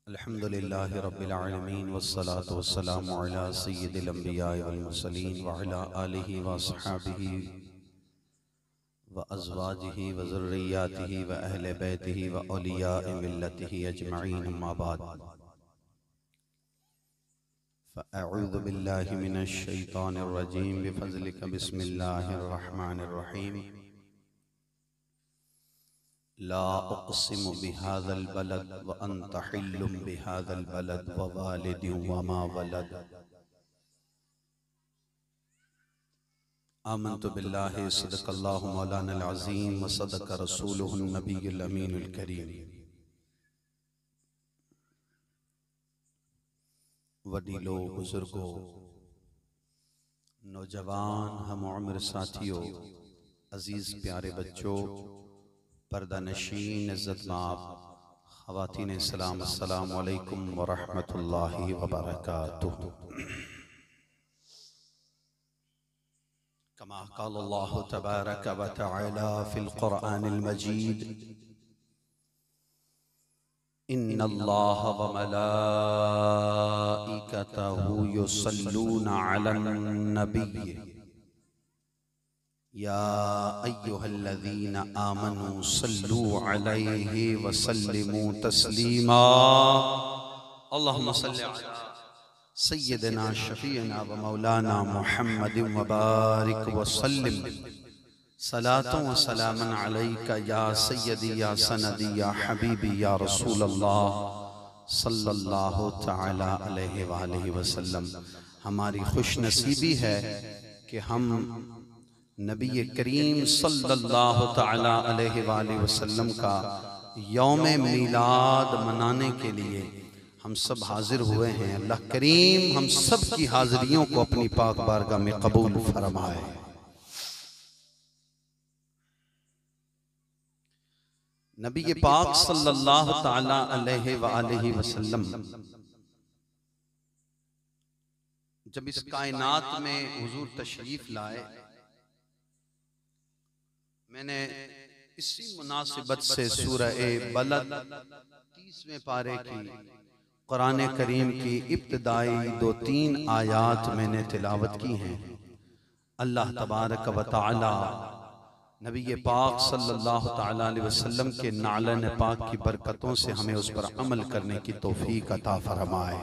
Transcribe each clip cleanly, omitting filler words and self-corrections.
अल्हम्दुलिल्लाहि रब्बिल आलमीन वस्सलातु वस्सलामु अला सय्यिदिल अंबिया वल मुरसलीन व अला आलिहि व अस्हाबिहि व अज़वाजिहि व ज़ुर्रिय्यातिहि व अहले बैतिहि व औलियाए मिल्लतिहि अजमईन अम्मा बाद फ़अऊज़ु बिल्लाहि मिनश शैतानिर रजीम बिफ़ज़लिका बिस्मिल्लाहिर रहमानिर रहीम ला उक़्सिमु बिहाज़ल बलद व अंत हिल्लुम बिहाज़ल बलद व वालिदिन व मा वलद आमन्तु बिल्लाहि सदक़ल्लाहु मौलानल अज़ीम व सदक़ रसूलुहुन नबियुल अमीनुल करीम। वडीलों, बुजुर्गों, नौजवान, हम उम्र साथियों, अजीज प्यारे बच्चों, पर्दा नशीन, इज़्ज़त माब ख़वातीन इस्लाम, अस्सलामु अलैकुम व रहमतुल्लाहि व बरकातुहू। कमा क़ाल अल्लाहु तबारक व तआला फ़िल क़ुरआनिल मजीद इन्नल्लाह व मलाइकतहू युसल्लूना अलन नबी या अय्युहल्लज़ीना आमनू सल्लू अलैहि व सल्लिमू तस्लीमा। अल्लाहुम्मा सल्लि अला सय्यिदिना शफ़ीअना व मौलाना मुहम्मदिन व बारिक व सल्लिम सलातुन व सलामन अलैका या सय्यदी या सनदी या हबीबी या रसूलल्लाह सल्लल्लाहु तआला अलैहि व आलिहि वसल्लम। हमारी खुशनसीबी है कि हम नबी करीम सल्लल्लाहु तआला अलैहि वसल्लम का यौम मीलाद मनाने के लिए हम सब हाजिर हुए हैं। अल्लाह करीम हम सब की हाजिरियों को अपनी पाक बारगाह में कबूल फरमाए। नबी पाक सल्लल्लाहु तआला अलैहि वसल्लम जब इस कायनात में हुजूर तशरीफ लाए, मैंने इसी मुनासिबत से सूरह बलद 30वें पारे की कुरान करीम की इब्तिदाई 2-3 आयात मैंने तिलावत की हैं। अल्लाह तबारक व तआला नबी पाक सल्लल्लाहु तआला अलैहि वसल्लम के नालन पाक की बरकतों से हमें उस पर अमल करने की तौफीक अता फरमाए।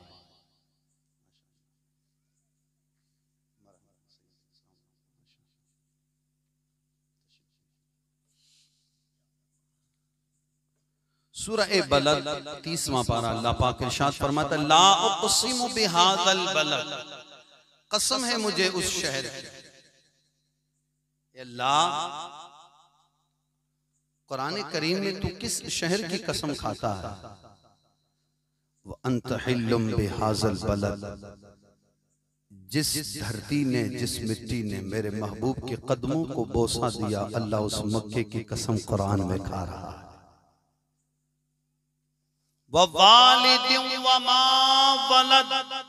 सूरह बलद 30वां पारा, अल्लाह पाक इरशाद फरमाता है, ला उक़्सिमु बिहाज़ल बलद, कसम है मुझे उस शहर की। अल्लाह, कुरान करीम में तू किस शहर की कसम खाता है? व अंत हिल्लुम बिहाज़ल बलद, जिस धरती ने, जिस मिट्टी ने मेरे महबूब के कदमों को बोसा दिया, अल्लाह उस मक्के की कसम कुरान में खा रहा है। व वालिदिन व मा वलद,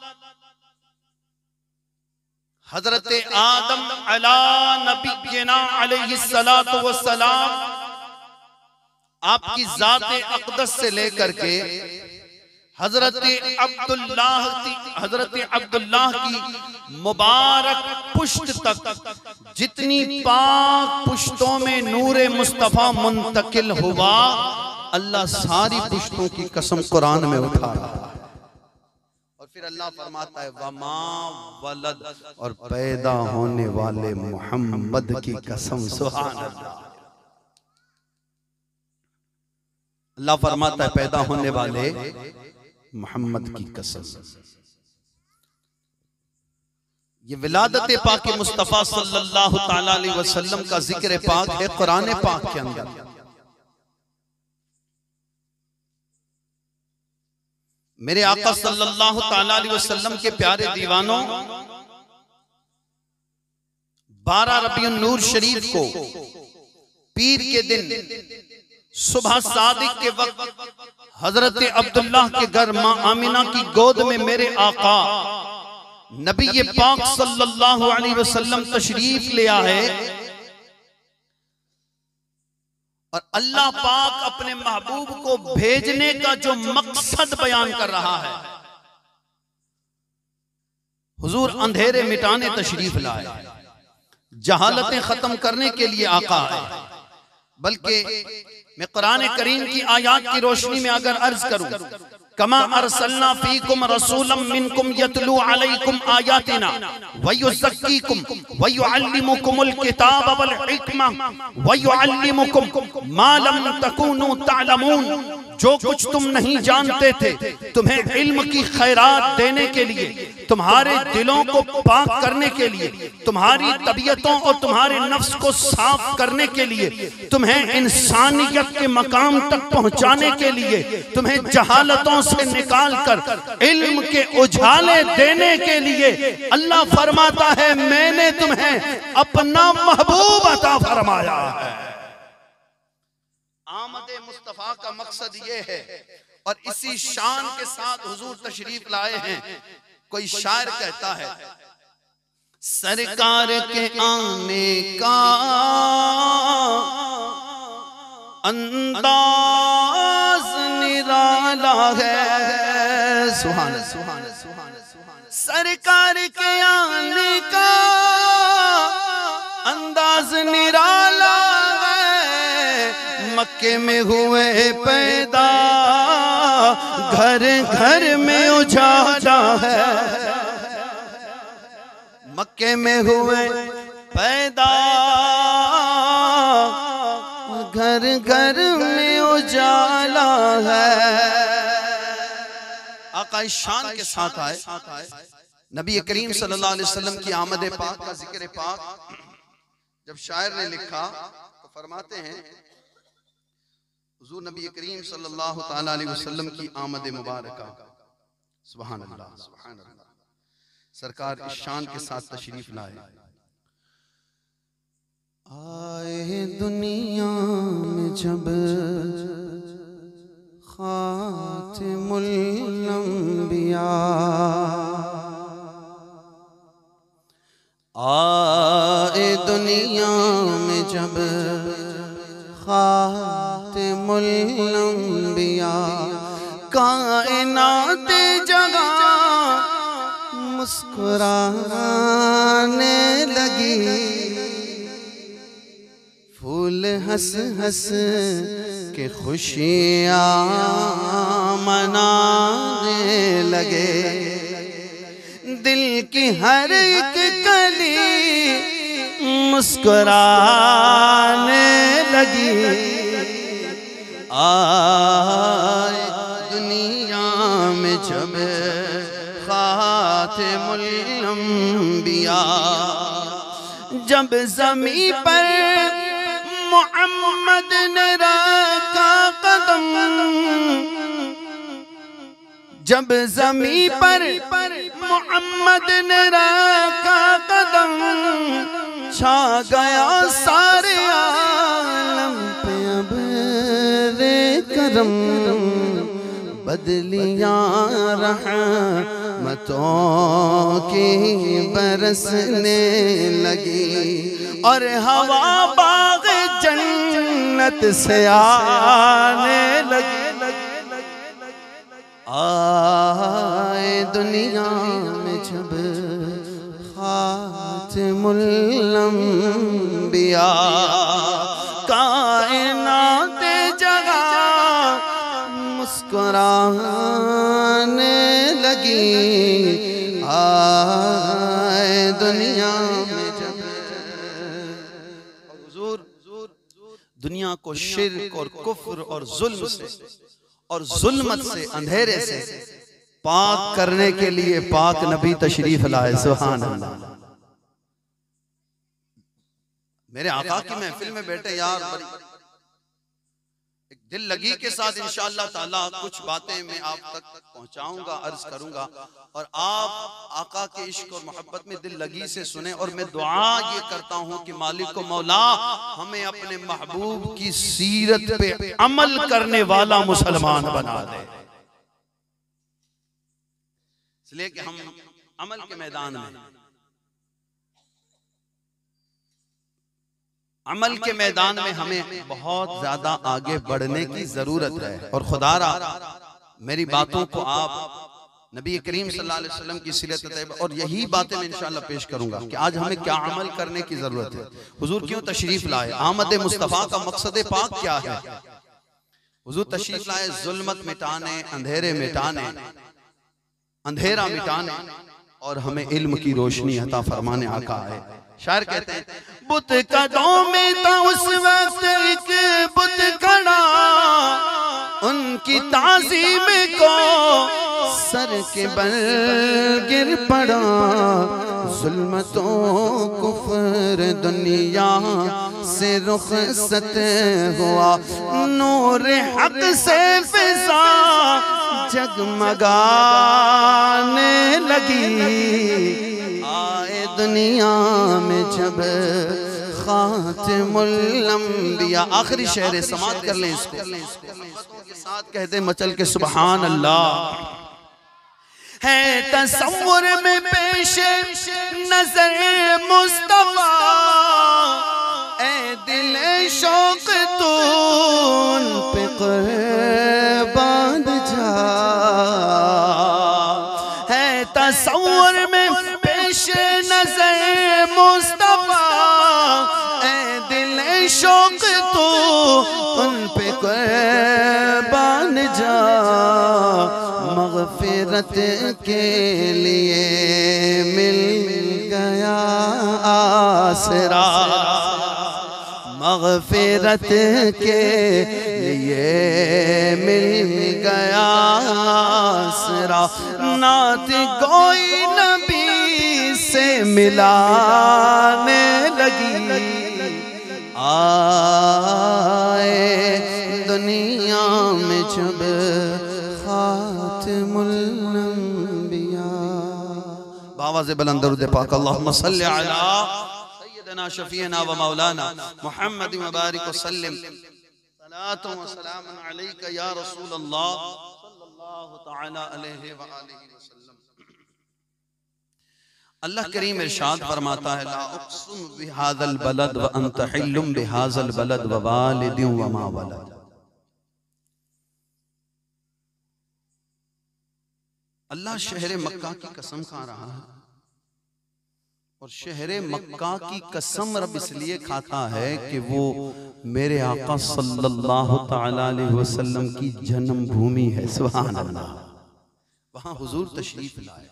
हजरत आदम अला नबीना अलैहिस्सलातु वस्सलाम, आपकी जाते अक़दस से लेकर के हजरत अब्दुल्लाह की मुबारक पुश्त तक जितनी पाक पुश्तों में नूरे मुस्तफ़ा मुंतकिल हुआ, अल्लाह सारी पुश्तों की कसम कुरान में उठा रहा है। और फिर अल्लाह फरमाता है वमा वलद, और पैदा होने वाले मोहम्मद की कसम। सुभान अल्लाह। अल्लाह फरमाता है पैदा होने वाले मोहम्मद की कसम। ये विलादत पाक मुस्तफ़ा सल्लल्लाहु तआला अलैहि वसल्लम का जिक्र पाक है कुरान पाक के अंदर। मेरे आका सल्लल्लाहु तआला अलैहि वसल्लम के प्यारे दीवानों, 12 रबीउन नूर शरीफ को पीर के दिन सुबह सादिक के वक्त हजरत अब्दुल्लाह के घर मां आमिना की गोद में मेरे आका नबी पाक सल्लल्लाहु अलैहि वसल्लम तशरीफ ले आए और अल्लाह पाक अपने महबूब को भेजने का जो मकसद बयान कर रहा है, हुजूर अंधेरे मिटाने तशरीफ लाए, जहालतें खत्म करने के लिए आका है। बल्कि मैं कुरान करीम की आयत की रोशनी में अगर अर्ज करूं, कमा अरसलना फीकुम रसूलम मिनकुम यतलू अलैकुम आयातिना व युज़क्कीकुम व युअल्लिमुकुमुल किताब वल हिकमा व युअल्लिमुकुम मा लम तकूनू तअलमून। जो कुछ तुम नहीं जानते थे, तुम्हें इल्म की खैरात देने के लिए, तुम्हारे दिलों को पाक करने के लिए, तुम्हारी तबीयतों और तुम्हारे नफ्स को साफ करने के लिए, तुम्हें इंसानियत के मकाम तक पहुंचाने के लिए, तुम्हें जहालतों से निकाल कर इल्म के उजाले देने के लिए अल्लाह फरमाता है, मैंने तुम्हें अपना महबूब अता फरमाया है। आमदे मुस्तफा का मकसद ये है और इसी शान के साथ हुजूर तशरीफ लाए हैं। कोई शायर कहता है, सरकार के आने का अंदाज निराला है। सुभान सुभान सुभान सुभान। सरकार के आने का अंदाज निराला है, मक्के में हुए पैदा, घर घर में उजाला है। मक्के में हुए पैदा, घर घर में उजाला है। आका शान के साथ आए नबी करीम सल्लल्लाहु अलैहि वसल्लम की आमद पाक का जिक्र पाक जब शायर ने लिखा तो फरमाते हैं, हुजूर नबी करीम सल्लल्लाहु ताला अलैहि वसल्लम की आमद मुबारका, सुभान अल्लाह सुभान अल्लाह, सरकार इस शान के साथ तशरीफ लाए। आए दुनिया में जब खातिमुल अंबिया, आए दुनिया में जब खातिमुल अंबिया, कायनात जगह मुस्कुराने लगी, फूल हंस हंस के खुशियाँ मनाने लगे, दिल की हर एक कली मुस्कुराने लगी। आए दुनिया में जब खातिमुल अंबिया, जब ज़मीं पर मोहम्मद ने रखा कदम, जब ज़मीं पर मोहम्मद ने रखा कदम, छा गया सारे आलम पे अब रे करम, बदलियां रहमतों की बरसने लगी, और हवा बाग जन्नत से आने लगी। आए दुनिया में जब खातिमुल अंबिया, कायनात जगह मुस्कुराने लगी। आए दुनिया में जब, हुजूर दुनिया को शिर्क और कुफ्र और जुल्म से और जुल्मत से, अंधेरे से पाक करने के लिए पाक नबी तशरीफ लाए। सुभान अल्लाह। मेरे आका की महफिल में बैठे यार, एक दिल लगी के साथ इंशाअल्लाह ताला कुछ बातें मैं आप तक पहुंचाऊंगा, अर्ज करूंगा, और आप आका के इश्क और मोहब्बत में दिल लगी से सुने। और मैं दुआ ये करता हूं कि मालिक को मौला हमें अपने महबूब की सीरत पे अमल करने वाला मुसलमान बना दे, इसलिए कि हम अमल के मैदान में अमल के मैदान में हमें बहुत ज्यादा आगे बढ़ने की जरूरत है। और खुदारा मेरी बातों को आप नबी करीम सल्लल्लाहु अलैहि वसल्लम की सीरत तैयबा, और यही बातें मैं इंशाअल्लाह पेश करूंगा कि आज हमें क्या अमल करने की जरूरत है। हुजूर क्यों तशरीफ लाए, आमद मुस्तफा का मकसद पाक क्या है। हुजूर तशरीफ लाए जुल्मत मिटाने, अंधेरे मिटाने, अंधेरा मिटाने और हमें इल्म की रोशनी अता फरमाने आका है। शायर कहते हैं बुत कदों में था उस वक्त एक बुत खड़ा, उनकी ताज़ीम को सर के बल गिर पड़ा। जुल्मतों कुफ्र दुनिया से रुखसत हुआ, नूर हक से फिजा जगमगाने लगी। आए दुनिया में जब खातिमुल अंबिया। आखिरी शेर समात कर लें इसको के साथ कहते मचल के सुभान अल्लाह। है तसव्वुर में पेश नजर मुस्तफा, ए दिल शौक तू उन पे कुर्बान जा। है तसव्वुर में पेश नजर मुस्तफा, ए दिल शौक तू उन पे कुर्बान जा। मग़फ़िरत के लिए मिल गया आसरा, मग़फ़िरत के लिए मिल गया आसरा। नात कोई नबी से मिलाने लगी, आए दुनिया में जब खातिमुल अंबिया। बावाज़े बुलंद दरूद पाक अल्लाहुम्मा सल्लि अला सय्यिदना शफीना व मौलाना मुहम्मद व बारिक वसल्लिम सलातो व सलामन अलैका या रसूल अल्लाह सल्लल्लाहु तआला अलैहि व आलिहि वसल्लम। अल्लाह करीम इरशाद फरमाता है ला उक़सिमु बिहाज़ल बलद व अंत हिल्लुम बिहाज़ल बलद व वालिदिन व मा वलद। अल्लाह शहर मक्का की कसम खा रहा है, और शहर मक्का की कसम रब इसलिए खाता है कि वो मेरे आका सल्लल्लाहु तआला अलैहि वसल्लम की जन्म भूमि है। सुभान अल्लाह। वहां हुजूर तशरीफ लाए।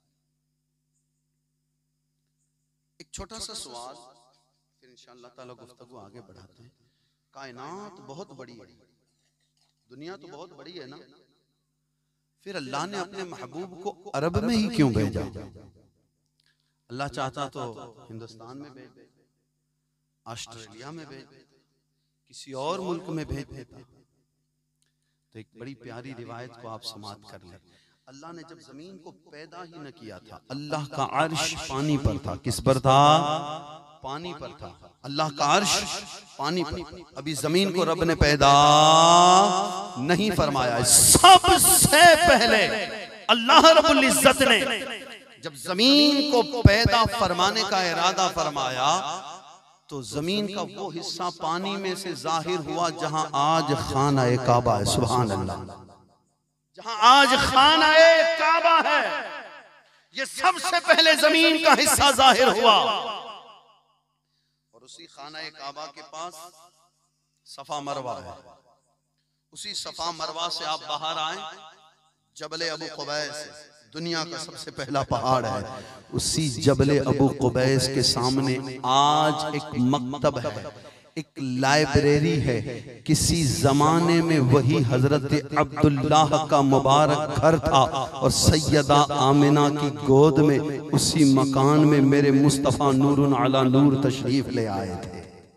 एक छोटा सा सवाल, फिर इंशाअल्लाह ताला गुफ्तगू आगे बढ़ाते हैं। कायनात बहुत बड़ी है, दुनिया तो बहुत बड़ी है ना, फिर अल्लाह ने अपने महबूब को अरब में ही क्यों भेजा। अल्लाह चाहता तो हिंदुस्तान में भेज दे, ऑस्ट्रेलिया में भेज दे, किसी और मुल्क में भेज देता। तो एक बड़ी प्यारी रिवायत को आप समाप्त कर लें। अल्लाह ने जब जमीन को पैदा ही न किया था, अल्लाह का अर्श पानी पर था। किस पर था? पानी पर था। अल्लाह का अर्श पानी पर। अभी जमीन को रब ने पैदा नहीं फरमाया। सबसे पहले अल्लाह रब्बुल इज्जत ने जब जमीन को पैदा फरमाने का इरादा फरमाया, तो जमीन का वो हिस्सा पानी में से जाहिर हुआ जहां आज खाना ए काबा है। सुभान अल्लाह। जहां आज खाना ए काबा है, ये सबसे पहले जमीन का हिस्सा जाहिर हुआ। और उसी खाना ए काबा के पास सफा मरवा है। उसी सफा मरवा से आप बाहर आए, जबले अबू कुबैस दुनिया का सबसे पहला पहाड़ है। उसी जबले अबू कुबैस के सामने आज एक मकतब है, एक लाइब्रेरी है। किसी जमाने में वही हजरत अब्दुल्लाह का मुबारक घर था, और सैयदा आमिना की गोद में उसी मकान में मेरे मुस्तफा नूरुन अला नूर तशरीफ ले आए थे।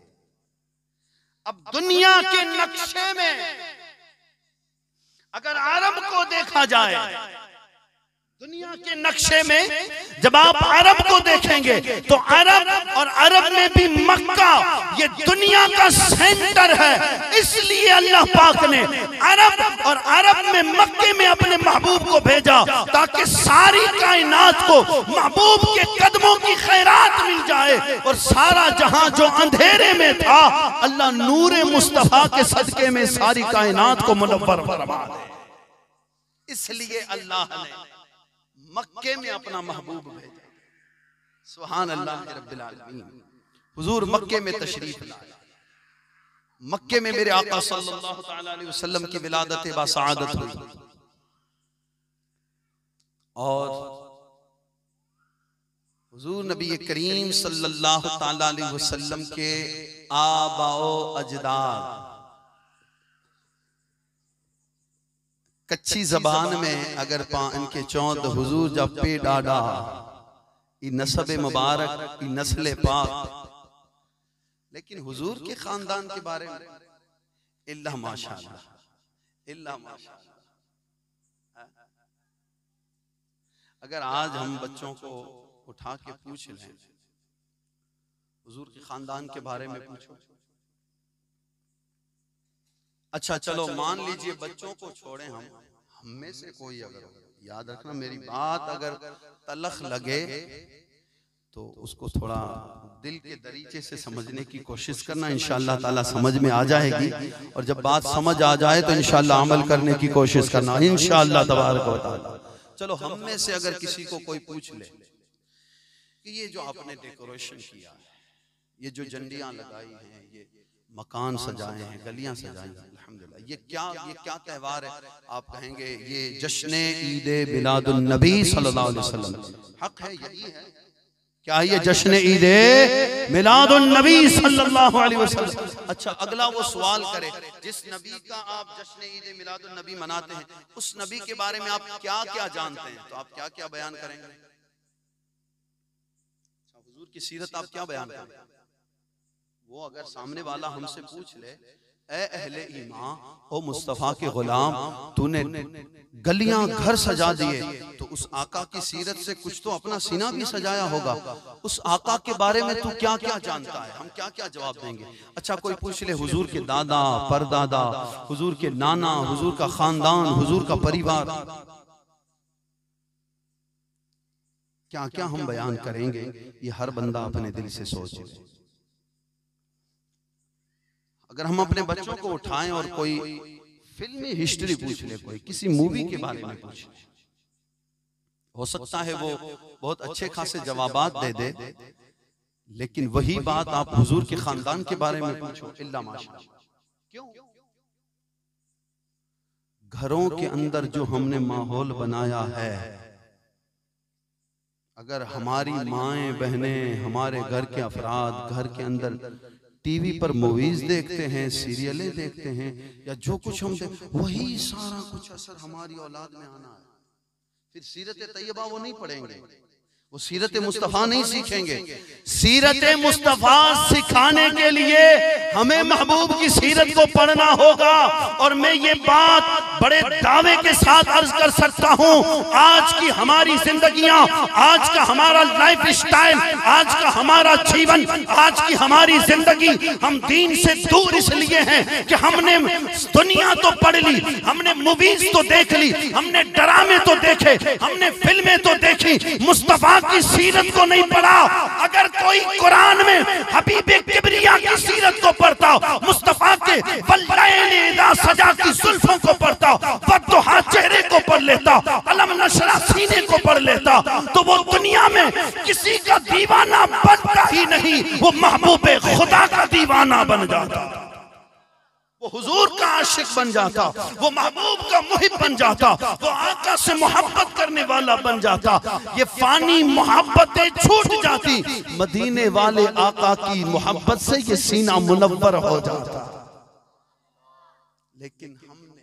अब दुनिया के नक्शे में अगर अरब को देखा जाए, दुनिया के नक्शे में जब आप अरब को देखेंगे तो अरब और अरब में भी मक्का ये दुनिया का सेंटर है। इसलिए अल्लाह पाक ने अरब और अरब में मक्के में अपने महबूब को भेजा ताकि सारी कायनात को महबूब के कदमों की खैरात मिल जाए और सारा जहां जो अंधेरे में था अल्लाह नूरे मुस्तफा के सदके में सारी कायनात को मुनव्वर फरमा दे। इसलिए अल्लाह ने मक्के में अपना महबूब भेजा। सुभान अल्लाह रब्बिल आलमीन। हुजूर मक्के में तशरीफ लाए। मक्के में मेरे आका सल्लल्लाहु तआला अलैहि वसल्लम की विलादत बासआदत हुई और हुजूर नबी करीम सल्लल्लाहु तआला अलैहि वसल्लम के आबाओ अजदाद कच्ची जबान में अगर इनके चौद हुजूर जब पे डाडा नसब मुबारक नस्ल पाक, लेकिन हुजूर के खानदान के बारे में इल्ला माशाअल्लाह इल्ला माशाअल्लाह। अगर आज हम बच्चों को उठा के पूछ लें हुजूर के खानदान के बारे में पूछो, अच्छा चलो मान लीजिए बच्चों को छोड़ें, हम में से कोई अगर, याद रखना मेरी बात, अगर तलख लगे तो उसको थोड़ा दिल के दरीचे से समझने की कोशिश करना, इंशाअल्लाह ताला समझ में आ जाएगी। और जब बात समझ आ जाए तो इंशाअल्लाह अमल करने की कोशिश करना इंशाअल्लाह तबारक व तआला। चलो हम में से अगर किसी को कोई पूछ ले कि ये जो आपने डेकोरेशन किया है, ये जो झंडियां लगाई हैं, ये मकान सजाए हैं, गलियां सजाई हैं, अल्हम्दुलिल्लाह, ये क्या त्योहार है? आप कहेंगे ये जश्न ईद मिलादुन नबी सल्लल्लाहु अलैहि वसल्लम। हक है, यही है। क्या ये जश्न ईद मिलादुन नबी सल्लल्लाहु अलैहि वसल्लम? अच्छा अगला वो सवाल करे, जिस नबी का आप जश्न ईद मिलादुन नबी मनाते हैं उस नबी के बारे में आप क्या क्या जानते हैं? तो आप क्या क्या बयान करेंगे? हुजूर की सीरत आप क्या बयान करेंगे? वो अगर सामने वाला हमसे पूछ ले, ए अहले ईमान, ओ मुस्तफा के गुलाम, तूने गलियां घर सजा दिए, तो उस आका की सीरत से कुछ तो अपना सीना भी सजाया होगा। उस आका के बारे में तू क्या क्या जानता है? हम क्या क्या जवाब देंगे? अच्छा कोई पूछ ले हुजूर के दादा परदादा, हुजूर के नाना, हुजूर का खानदान, हुजूर का परिवार, क्या क्या हम बयान करेंगे? ये हर बंदा अपने दिल से सोच ले। अगर हम अपने बच्चों को उठाएं और कोई फिल्मी हिस्ट्री पूछ ले, कोई किसी मूवी के बारे में पूछ ले, हो सकता है वो बहुत अच्छे खासे जवाबात दे दे, लेकिन वही बात आप हुजूर के खानदान के बारे में पूछो, इल्ला माशाअल्लाह। क्यों? घरों के अंदर जो हमने माहौल बनाया है, अगर हमारी माएं बहनें, हमारे घर के अफराद घर के अंदर टीवी पर मूवीज देखते हैं, सीरियलें देखते हैं, या जो कुछ हम वही सारा कुछ असर हमारी औलाद में आना है। फिर सीरत तैयबा वो नहीं पढ़ेंगे, वो सीरत मुस्तफा नहीं सीखेंगे। सीरत मुस्तफा सिखाने के लिए हमें महबूब की सीरत को पढ़ना होगा। और मैं ये बात बड़े दावे के साथ अर्ज कर सकता हूँ, आज की हमारी जिंदगियां, आज का हमारा लाइफ स्टाइल, आज का हमारा जीवन, आज की हमारी जिंदगी हम दीन से दूर इसलिए हैं कि हमने दुनिया तो पढ़ ली, हमने मूवीज तो देख ली, हमने ड्रामे तो देखे, हमने फिल्में तो देखी, मुस्तफा की सीरत को नहीं पढ़ा। अगर कोई कुरान में हबीब किबरिया की सीरत को पढ़ता, मुस्तफा के वल्लैली इज़ा सजा की जुल्फों को पढ़ता, वद्दुहा चेहरे को पढ़ लेता, अलम नशरा सीने को पढ़ लेता, तो वो दुनिया में किसी का दीवाना बनता ही नहीं, वो महबूब खुदा का दीवाना बन जाता, वो हुजूर का आशिक बन जाता, वो महबूब का मुहिब बन जाता, वो आका से मोहब्बत करने वाला बन जाता। ये फानी मोहब्बतें छूट जाती, मदीने वाले आका की मोहब्बत से ये सीना मुनव्वर हो जाता। लेकिन हमने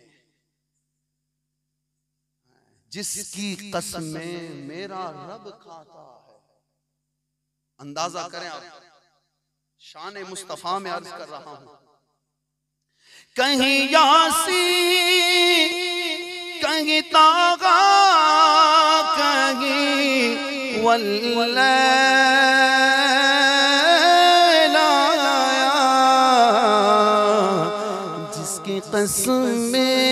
जिसकी कसमें मेरा रब खाता है, अंदाजा करें आप, शान मुस्तफा में अर्ज कर रहा हूं, कहीं यासी कहीं तागा वल्लैल आया, जिसकी कसमें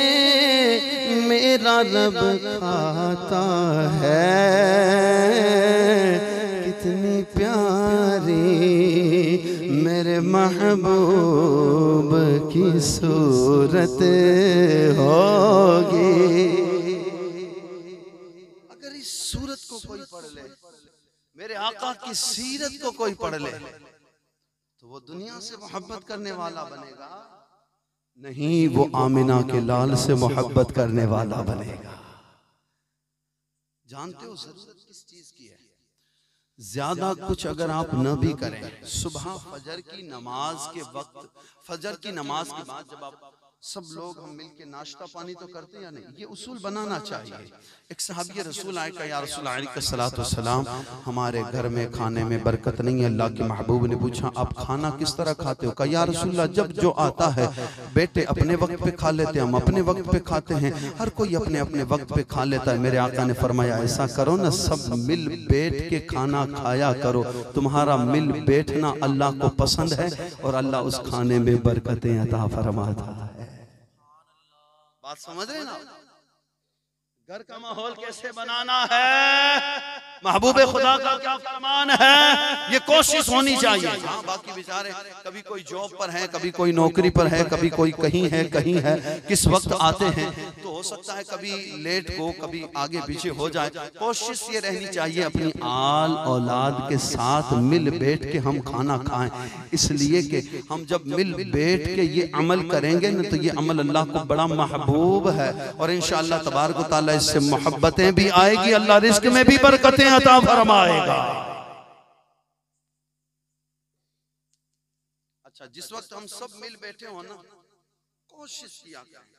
मेरा रब खाता है, कितनी प्यारी मेरे महबूब की सूरत होगी। अगर इस सूरत को कोई पढ़ ले, मेरे आका की सीरत को कोई पढ़ ले, तो वो दुनिया से मोहब्बत करने वाला बनेगा नहीं, वो आमिना के लाल से मोहब्बत करने वाला बनेगा। जानते हो जरूरत किस चीज की है? ज्यादा कुछ अगर आप न भी करें, सुबह फजर की नमाज के वक्त, फजर की नमाज के बाद जब आप सब लोग हम मिलके नाश्ता पानी तो करते हैं या नहीं, ये उसूल बनाना चाहिए। एक सहाबी रसूल आए का, या रसूल अलैहिस्सलाम हमारे घर में खाने में बरकत नहीं है। अल्लाह के महबूब ने पूछा आप खाना किस तरह खाते हो? कहा या रसूलल्लाह जब जो आता है बेटे अपने वक्त पे खा लेते हैं, हम अपने वक्त पे खाते हैं, हर कोई अपने अपने वक्त पे खा लेता है। मेरे आका ने फरमाया ऐसा करो ना, सब मिल बैठ के खाना खाया करो, तुम्हारा मिल बैठना अल्लाह को पसंद है और अल्लाह उस खाने में बरकतें अता फरमाता है। बात समझ रहे ना? घर का माहौल कैसे बनाना है, महबूबे खुदा का क्या फरमान है, ये कोशिश होनी चाहिए। हाँ, बाकी बेचारे कभी कोई जॉब पर है, कभी कोई नौकरी पर है, कभी कोई कहीं है किस वक्त आते हैं, तो हो सकता है कभी लेट को, कभी आगे पीछे हो जाए। कोशिश ये रहनी चाहिए अपनी आल औलाद के साथ मिल बैठ के हम खाना खाएं, इसलिए कि हम जब मिल बैठ के ये अमल करेंगे ना, तो ये अमल अल्लाह को बड़ा महबूब है और इंशाअल्लाह तबारक व तआला इससे मोहब्बतें भी आएगी, अल्लाह रिज़्क़ में भी बरकतें अता फरमाएगा। अच्छा, जिस वक्त हम सब मिल बैठे हो ना, कोशिश किया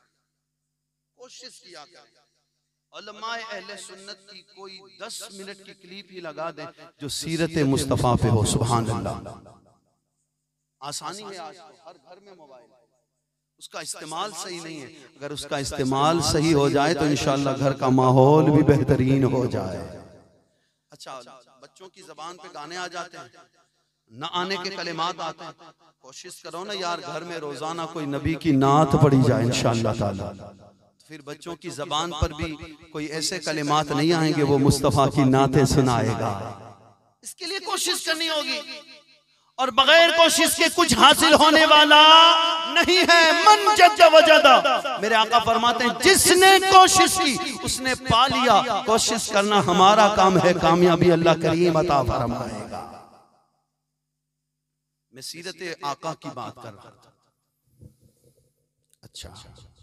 उलमाए अहले सुन्नत की कोई 10 मिनट की क्लिप ही लगा दे जो सीरत मुस्तफा पे हो। सुभान अल्लाह। आसानी है, आज तो हर घर में मोबाइल, उसका इस्तेमाल सही नहीं है। अगर उसका इस्तेमाल सही हो जाए तो इंशाअल्लाह घर का माहौल भी बेहतरीन हो जाए। अच्छा, बच्चों की जबान पे गाने आ जाते हैं, न आने के कलिमात आते हैं। कोशिश करो ना यार, घर में रोजाना कोई नबी की नात पढ़ी जाए इंशाअल्लाह ताला, फिर बच्चों की जबान पर भी कोई ऐसे कलिमात नहीं आएंगे, वो मुस्तफा की नातें सुनाएगा। इसके लिए कोशिश करनी होगी और बगैर कोशिश के कुछ हासिल होने वाला नहीं है। मन जद वजदा, मेरे आका फरमाते हैं जिसने कोशिश की उसने पा लिया। कोशिश करना हमारा काम है, कामयाबी अल्लाह करीम अता फरमाएगा। मैं सीरत आका की बात कर रहा था। अच्छा,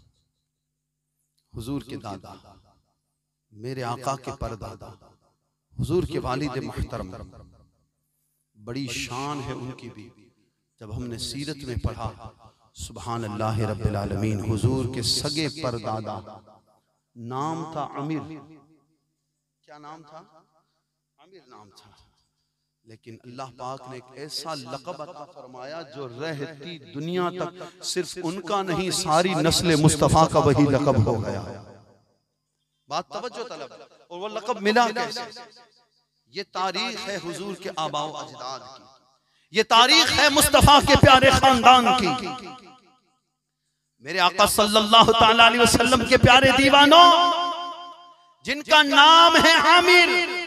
हुजूर के दादा, मेरे आका के परदादा, हुजूर के वालिद मुहतरम, बड़ी शान है उनकी भी। जब हमने सीरत में पढ़ा, सुभान अल्लाह रब्बिल आलमीन, हुजूर के सगे परदादा नाम था आमिर। क्या नाम था? आमिर नाम था। लेकिन अल्लाह पाक ने एक ऐसा लक़ब अता फरमाया जो रहती दुनिया तक सिर्फ उनका नहीं, सारी नस्ल मुस्तफ़ा का वही लक़ब हो गया। बात तवज्जो तलब। और वो लक़ब मिला कैसे? ये तारीख है हुजूर के आबाओ अजदाद की, ये तारीख है मुस्तफा के प्यारे खानदान की। मेरे आका सल्लल्लाहु ताला अलैहि वसल्लम के प्यारे दीवानों, जिनका नाम है आमिर,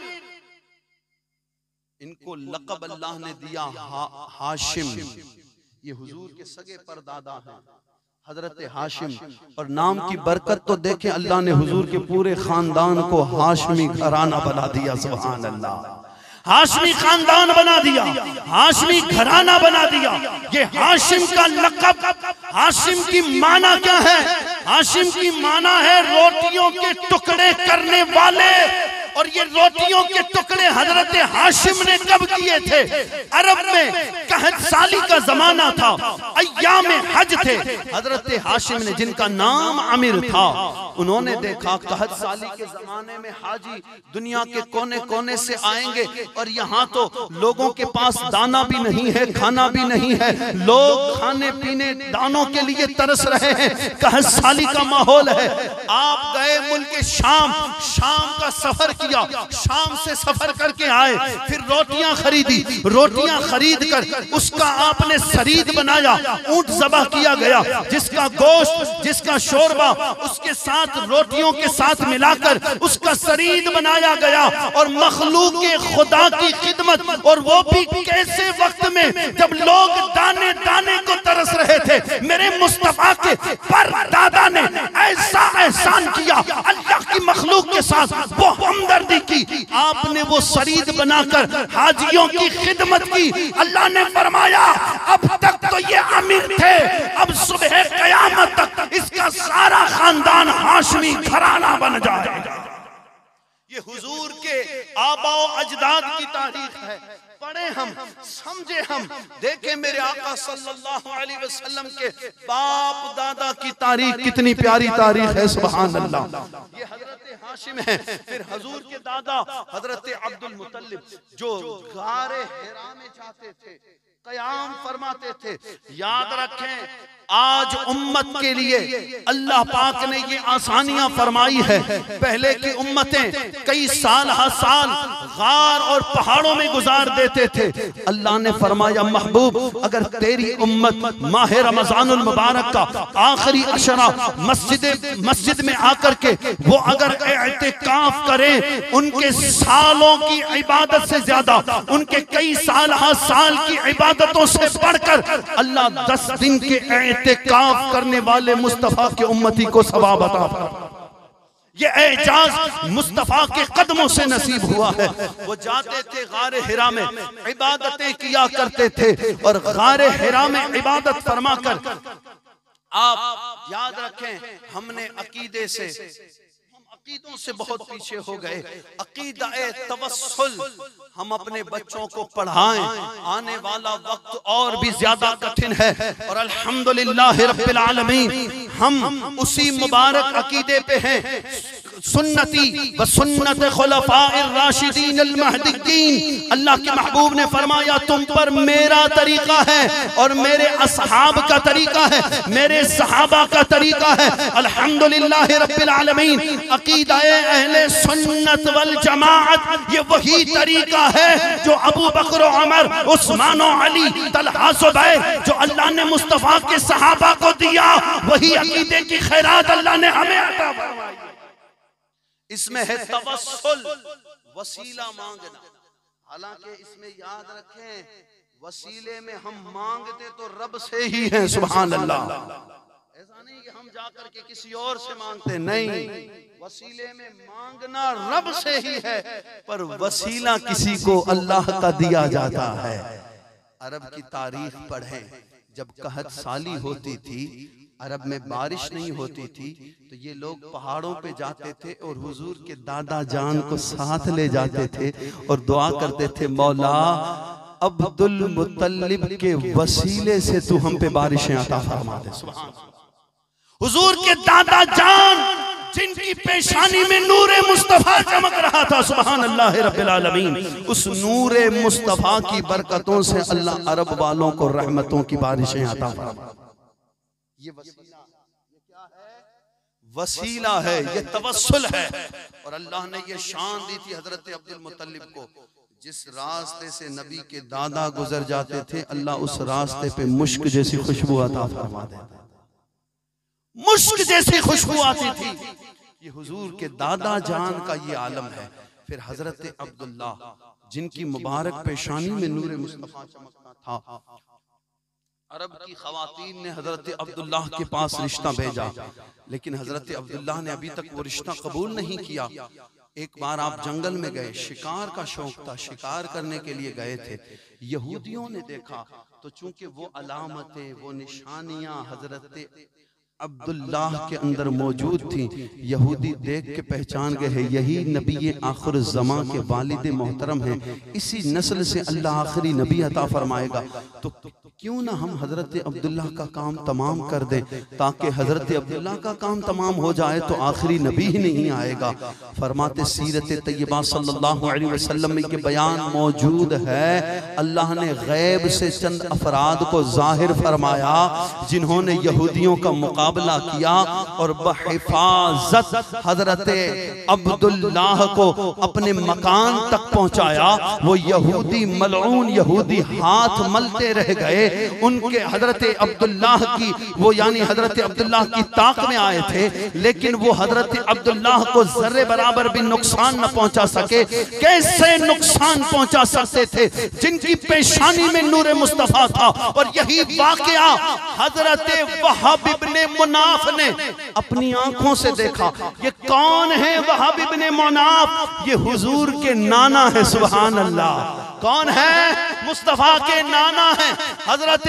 इनको लक़ब अल्लाह ने दिया हाशिम। ये हुजूर के सगे परदादा हैं, हजरत हाशिम। और नाम की बरकत तो देखें, अल्लाह ने हुजूर के पूरे खानदान को हाशमी घराना बना दिया। सुभान अल्लाह। हाशमी खानदान बना दिया, हाशमी घराना बना दिया। ये हाशिम का लक़ब, हाशिम की माना क्या है? हाशिम की माना है रोटियों के टुकड़े करने वाले। और ये रोटियों के टुकड़े हजरत हाशिम ने कब किए थे? अरब में कहत साली का जमाना था, अय्याम हज थे। हजरत हाशिम ने, जिनका नाम आमिर था, उन्होंने देखा कहत साली के जमाने में हाजी दुनिया के कोने कोने से आएंगे और यहाँ तो लोगों के पास दाना भी नहीं है, खाना भी नहीं है, लोग खाने पीने दानों के लिए तरस रहे हैं, कहत साली का माहौल है। आप गए मुल्क शाम, शाम का सफर किया, शाम से सफर करके आए, फिर रोटियां खरीदी, रोटियां खरीद कर उसका आपने सरीद बनाया, ऊंट ज़बह किया गया, जिसका गोश्त, जिसका शोरबा उसके साथ रोटियों के साथ मिलाकर उसका सरीद बनाया गया और मखलूक के खुदा की खिदमत, और वो भी कैसे वक्त में जब लोग दाने दाने को तरस रहे थे, मेरे मुस्तफा के पर दादा ने ऐसा एहसान किया अल्लाह की मखलूक के साथ, वो हमदर्दी की, आपने वो सरीद बनाकर हाजियों की खिदमत की। अल्लाह ने फरमाया अब तक तो ये अमीर थे, अब सुबह कयामत तक इसका सारा खानदान हाशमी घराना बन जाएगा। ये हुजूर के आबाओ अजदाद की तारीख है। पढ़े हम, समझे हम, देखे मेरे आका सल्लल्लाहु अलैहि वसल्लम के बाप दादा की तारीख कितनी प्यारी तारीख है, सुभान अल्लाह। ये हजरत हाशिम है, फिर हुजूर के दादा हजरत अब्दुल मुत्तलिब जो गारे हिरा में जाते थे, क़याम फरमाते थे। याद रखें आज उम्मत के लिए अल्लाह पाक ने ये आसानियां फरमाई है। पहले की उम्मतें कई साल हर साल गार और पहाड़ों में गुजार देते थे। अल्लाह ने फरमाया महबूब अगर तेरी उम्मत माह रमजानुल मुबारक का आखिरी अशरा मस्जिद में आकर के वो अगर एतिकाफ करें, उनके सालों की इबादत से ज्यादा, उनके कई साल हर साल की इबादतों से बढ़कर अल्लाह 10 दिन के एतिकाफ करने वाले मुस्तफा के उम्मती को सवाब अता फरमाए। ये एजाज मुस्तफा के कदमों से नसीब हुआ है। वो जाते थे गारे हिरा में, इबादतें किया करते थे और गारे हिरा में इबादत फरमा कर, आप याद रखें हमने अकीदे से, अकीदों से बहुत पीछे हो गए। अकीदा तवस्सुल हम अपने बच्चों को पढ़ाएं, आने वाला वक्त और भी ज्यादा कठिन है और अल्हम्दुलिल्लाह रब्बिल आलमीन हम उसी मुबारक अकीदे पे हैं। सुन्नती व सुन्नत खुलफाए राशिदीन अल महदीयीन। अल्लाह के महबूब ने फरमाया तुम पर मेरा तरीका है और मेरे असहाब का तरीका है, मेरे सहाबा का तरीका है। अल्हम्दुलिल्लाह रब्बिल आलमीन अकीदा अहले सुन्नत वल जमाअत ये वही तरीका है जो अबू बकर, उमर, उस्मान, अली, तलहा, जुबैर जो अल्लाह ने मुस्तफा के सहाबा को दिया, वही अकीदे की खैरात अल्लाह ने हमें अता फरमाई। इसमें है तवस्सुल, वसीला मांगना। हालांकि इसमें याद रखें वसीले में हम मांगते तो रब से ही हैं, सुभान अल्लाह। ऐसा नहीं कि हम जाकर के किसी और से मांगते, नहीं, वसीले में मांगना रब से ही है, पर वसीला किसी को अल्लाह का दिया जाता है। अरब की तारीख पढ़ें, जब कहत साली होती थी, अरब में बारिश नहीं होती थी, तो ये लोग पहाड़ों पे जाते थे और हुजूर के दादा जान को साथ ले जाते थे और दुआ करते थे मौला अब्दुल मुत्तलिब के वसीले से तू हम पे बारिशें अता फरमा दे। हुजूर के दादा जान जिनकी पेशानी में नूरे मुस्तफा चमक रहा था, सुभान अल्लाह रब्बिल आलमीन, उस नूरे मुस्तफा की बरकतों से अल्लाह अरब वालों को रहमतों की बारिशें अता फरमा। ये वसीला, ये क्या है? वसीला है, ये तवस्सुल है। और अल्लाह ने ये शान दी थी हजरत अब्दुल मुत्तलिब को, जिस रास्ते से नबी के दादा गुजर जाते थे अल्लाह उस रास्ते पे मुश्क जैसी खुशबू अता फरमा देता, मुश्क जैसी खुशबू आती थी। ये हुजूर के दादा जान का ये आलम है। फिर हजरत अब्दुल्ला जिनकी मुबारक पेशानी में नूरे मुस्तफा चमकता था, अरब की खवातीन ने हजरत अब्दुल्ला के पास रिश्ता भेजा, लेकिन हजरत अब्दुल्ला ने अभी तक वो रिश्ता कबूल नहीं किया। एक बार आप जंगल में गए, शिकार का शौक था, शिकार करने के लिए गए थे। यहूदियों ने देखा तो चूंकि वो अलामतें, वो निशानियां हजरत अब्दुल्लाह के अंदर मौजूद थी। यहूदी देख के पहचान गए हैं यही नबी आखिर ज़मा के वालिद मोहतरम हैं, इसी नस्ल से अल्लाह आखिरी नबी अता फरमाएगा। तो क्यों ना हम हजरत अब्दुल्ला का काम तमाम कर दें, ताकि हजरत अब्दुल्ला का काम तमाम हो जाए तो आखिरी नबी ही नहीं आएगा। फरमाते सीरत तैयबा सल्लल्लाहु अलैहि वसल्लम में ये बयान मौजूद है, अल्लाह ने गैब से चंद अफराद को जाहिर फरमाया जिन्होंने यहूदियों का मुकाबला किया और बहिफाजत हजरत अब्दुल्लाह को अपने मकान तक पहुंचाया। वो यहूदी मलऊन यहूदी हाथ मलते रह गए, उनके हजरत अब्दुल्लाह की वो यानी हजरत अब्दुल्लाह की ताक में आए थे, लेकिन वो हजरत अब्दुल्लाह को जर्रे बराबर भी नुकसान न पहुंचा सके। कैसे नुकसान पहुंचा सकते थे? जिनकी पेशानी में नूर मुस्तफा था। और यही वाकया हजरत वहाब इब्ने मुनाफ ने अपनी आंखों से देखा। ये कौन है वहाब इब्ने मुनाफ? ये हुजूर के नाना है। सुभान अल्लाह। कौन है? मुस्तफा के नाना है हजरत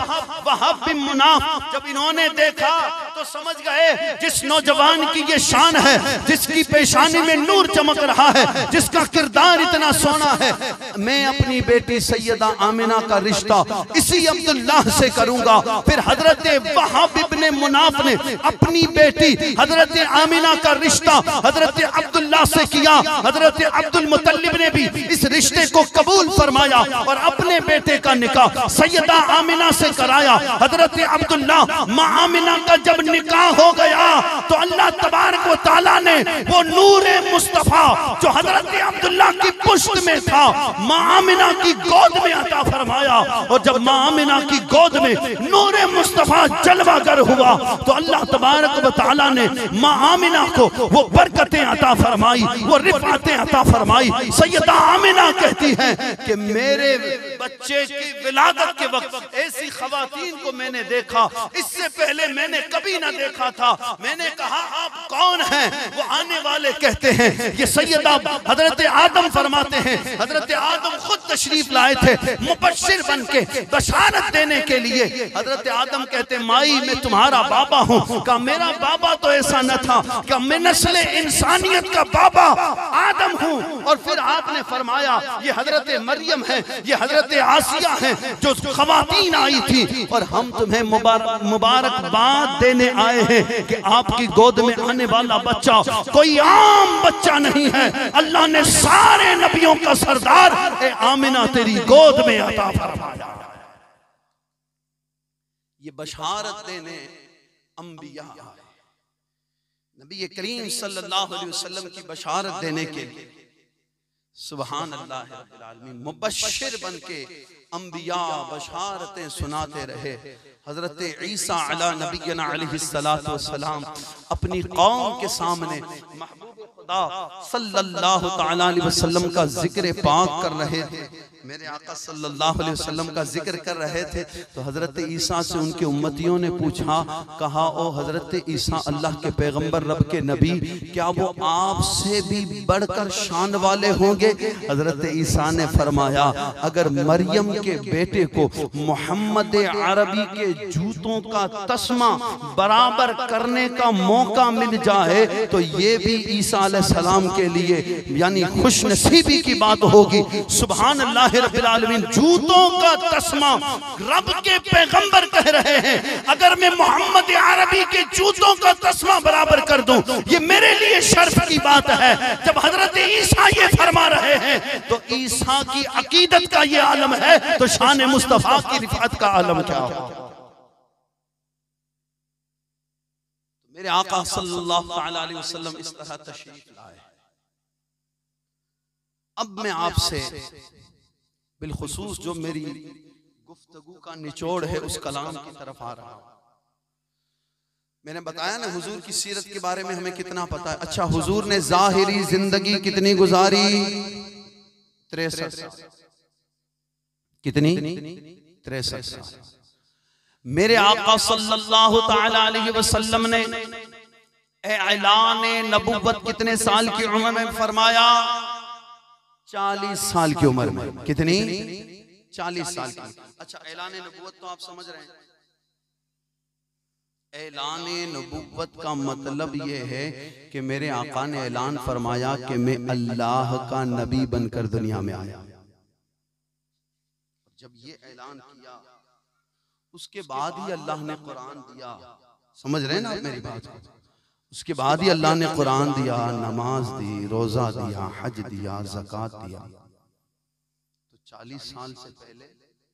वहाब बिन मुनाफ। जब इन्होंने देखा तो समझ गए जिस नौजवान की ये शान है, जिसकी पेशानी में नूर चमक रहा है, जिसका किरदार इतना सोना है, मैं अपनी बेटी सैयदा आमिना का रिश्ता इसी अब्दुल्लाह से करूंगा। फिर हजरत वहाब इब्ने मुनाफ ने अपनी बेटी हजरत आमिना का रिश्ता हजरत अब्दुल्लाह से किया। हजरत अब्दुल मुत्तलिब ने भी इस रिश्ते को कबूल फरमाया और अपने बेटे का निकाह सैयदा आमिना से कराया। हजरत अब्दुल्लाह मां आमिना का जब निकाह हो गया तो अल्लाह तबारक व तआला ने वो नूरे मुस्तफा जो हजरत अब्दुल्लाह की पुश्त में था मां आमिना की गोद में अता फरमाया। और जब मां आमिना की गोद में नूरे मुस्तफा जलवागर हुआ तो अल्लाह तबारक व तआला ने मां आमिना को वो बरकतें अता फरमाई, वो रिफातें अता फरमाई। सैयदा आमिना कहती है कि मेरे बच्चे की विलादत के वक्त ऐसी खवातीन को मैंने देखा, इससे पहले मैंने कभी ना देखा था। मैंने कहा आप कौन हैं? वो आने वाले कहते हैं ये सैयदा हजरत आदम फरमाते हैं हजरत आदम खुद तशरीफ लाए थे मुबश्शिर बन के बशारत देने के लिए। हजरत आदम कहते माई मैं तुम्हारा बाबा हूँ। कहा मेरा बाबा तो ऐसा न था, क्या मैं नस्ल इंसानियत का बाबा आदम हूँ। और फिर आपने फरमाया ये हजरत मरियम है, ये हजरत आसिया है जो खवातीन आई थी, और हम तुम्हें मुबारकबाद देने आए हैं कि आपकी गोद में आने वाला बच्चा कोई आम बच्चा नहीं है। अल्लाह ने सारे नबियों का सरदार ए आमिना तेरी गोद में अता फरमाया। ये बशारत देने अंबिया नबी करीम सल्लल्लाहु अलैहि वसल्लम की बशारत देने के लिए सुभान अल्लाह रब्बिल आलमीन मुबश्शिर बन के अंबिया बशारतें सुनाते रहे। हजरत ईसा अला नबीना अलैहिस्सलातु वस्सलाम अपनी कौम के सामने महबूब खुदा सल्लल्लाहु तआला अलैहि वसल्लम का जिक्र पाक कर रहे थे, मेरे आका सल्लल्लाहु अलैहि वसल्लम का जिक्र कर रहे थे। तो हजरत ईसा से उनके उम्मतियों ने पूछा, कहा ओ हजरत ईसा अल्लाह के पैगंबर रब के नबी, क्या वो आपसे भी बढ़कर शान वाले होंगे? हजरत ईसा ने फरमाया अगर मरियम के बेटे को मोहम्मद अरबी के जूतों का तस्मा बराबर करने का मौका मिल जाए तो ये भी ईसा अलैहिस्सलाम के लिए यानी खुशनसीबी की बात होगी। सुभान अल्लाह रब्बिल आलमीन। जूतों का तस्मा रब के पैगंबर कह रहे हैं अगर मैं मोहम्मद अरबी के जूतों का तस्मा बराबर कर दूं ये मेरे लिए शर्फ की बात है। जब हजरत ईसा ये फरमा रहे हैं तो ईसा की अकीदत का ये आलम है तो शान मुस्तफा की रिफात का आलम क्या हो? मेरे आका सल्लल्लाहु अलैहि वसल्लम इस तरह तशरीफ लाए। अब मैं आपसे बिलखुसूस जो मेरी गुफ्तगू का निचोड़ है उस कलाम की तरफ आ रहा हूं। मैंने बताया ना हुजूर की सीरत के बारे में हमें कितना पता है। अच्छा, हुजूर ने जाहिरी जिंदगी कितनी गुजारी? 63 साल। कितनी? 63 साल। मेरे आका सल्लल्लाहु तआला अलैहि वसल्लम ने ऐलान नबुव्वत कितने साल की उम्र में फरमाया? 40 साल की उम्र में। कितनी? 40 साल की। अच्छा, ऐलान नबुव्वत तो आप समझ रहे हैं। ऐलान नबुव्वत का मतलब ये है कि मेरे आका ने ऐलान फरमाया कि मैं अल्लाह का नबी बनकर दुनिया में आया। जब ये ऐलान किया उसके बाद ही अल्लाह ने कुरान दिया। समझ रहे हैं ना आप मेरी बात को? उसके बाद ही अल्लाह ने कुरान दिया, नमाज दी, रोजा दिया, हज दिया, ज़कात दिया। तो 40 साल से पहले,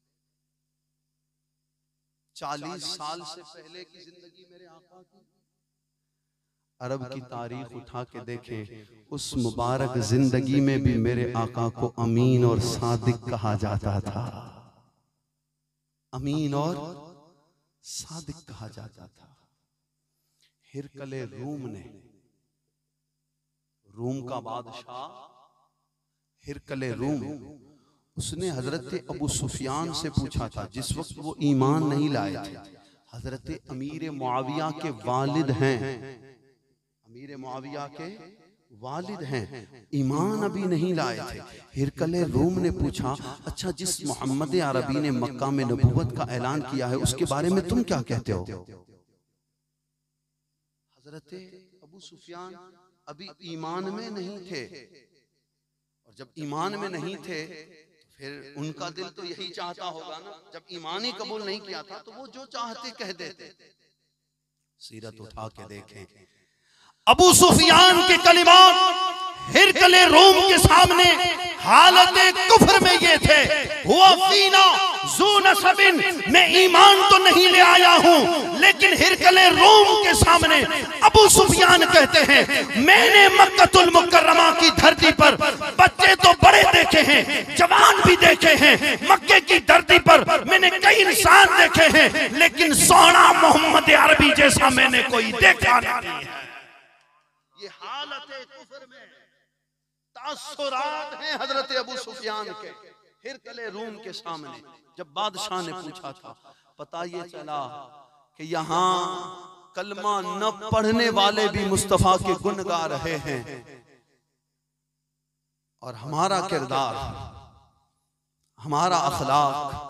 40 साल से पहले की जिंदगी मेरे आका की, अरब की तारीख उठा के देखें, उस मुबारक जिंदगी में भी मेरे आका को अमीन और सादिक कहा जाता था। अमीन और सादिक कहा जाता था। हिरकले रूम ने, रूम का बादशाह हिरकले रूम, उसने हजरत अबू सुफियान से पूछा था, जिस वक्त वो ईमान नहीं लाए थे। हजरत अमीर मुआविया के वालिद हैं, अमीर मुआविया के वालिद हैं, ईमान अभी नहीं लाए थे। हिरकले रूम ने पूछा, अच्छा जिस मोहम्मद अरबी ने मक्का में नबूवत का ऐलान किया है उसके बारे में तुम क्या कहते हो? हजरत अबू सुफियान अभी ईमान में नहीं थे, और जब ईमान में नहीं थे फिर उनका दिल तो यही चाहता होगा ना, जब ईमान ही कबूल नहीं किया था तो वो जो चाहते कह देते। सीरत उठा के देखें, अबू सुफियान के कलिमात हिरकले रूम के सामने हालत कुफ्र में ये थे, हुआ फीना ज़ू नसबिन, मैं ईमान तो नहीं ले आया हूं, लेकिन हिरकले रूम के सामने अबू सुफियान कहते हैं, मैंने मक्कतुल मुकर्रमा की धरती पर बच्चे तो बड़े देखे हैं, जवान भी देखे हैं, मक्के की धरती पर मैंने कई इंसान देखे हैं, लेकिन सोना मोहम्मद अरबी जैसा मैंने कोई देखा नहीं है। ये हालत कुफ्र में तासुरात हैं हजरत अबू सुफियान के हिरकले रूम के सामने। जब बादशाह ने पूछा था, पता ये चला कि यहाँ कलमा न पढ़ने वाले भी मुस्तफा के गुण गा रहे हैं, और हमारा किरदार, हमारा अखलाक,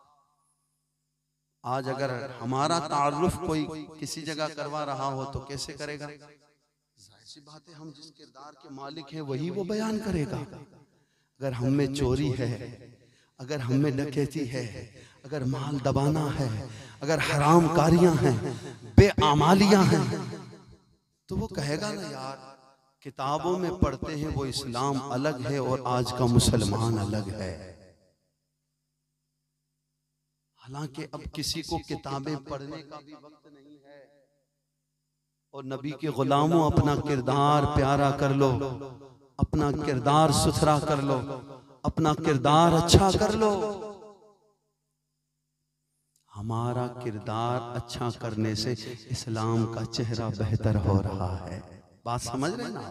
आज अगर हमारा तारुफ कोई किसी जगह करवा रहा हो तो कैसे करेगा? ऐसी बात है, हम जिस किरदार के मालिक हैं वही वो बयान करेगा। अगर हम में चोरी है, अगर हम में डकैती है, अगर माल दबाना है, अगर हराम कारियां हैं, बेआमालियां हैं, तो वो कहेगा ना यार किताबों में पढ़ते हैं वो इस्लाम अलग है और आज का मुसलमान अलग है। हालांकि अब किसी को किताबें पढ़ने का भी वक्त नहीं है, और नबी के गुलामों अपना किरदार प्यारा कर लो, अपना किरदार सुथरा कर लो, अपना किरदार अच्छा कर लो। हमारा किरदार अच्छा करने से इस्लाम का चेहरा बेहतर हो रहा है। बात समझ रहे हैं ना?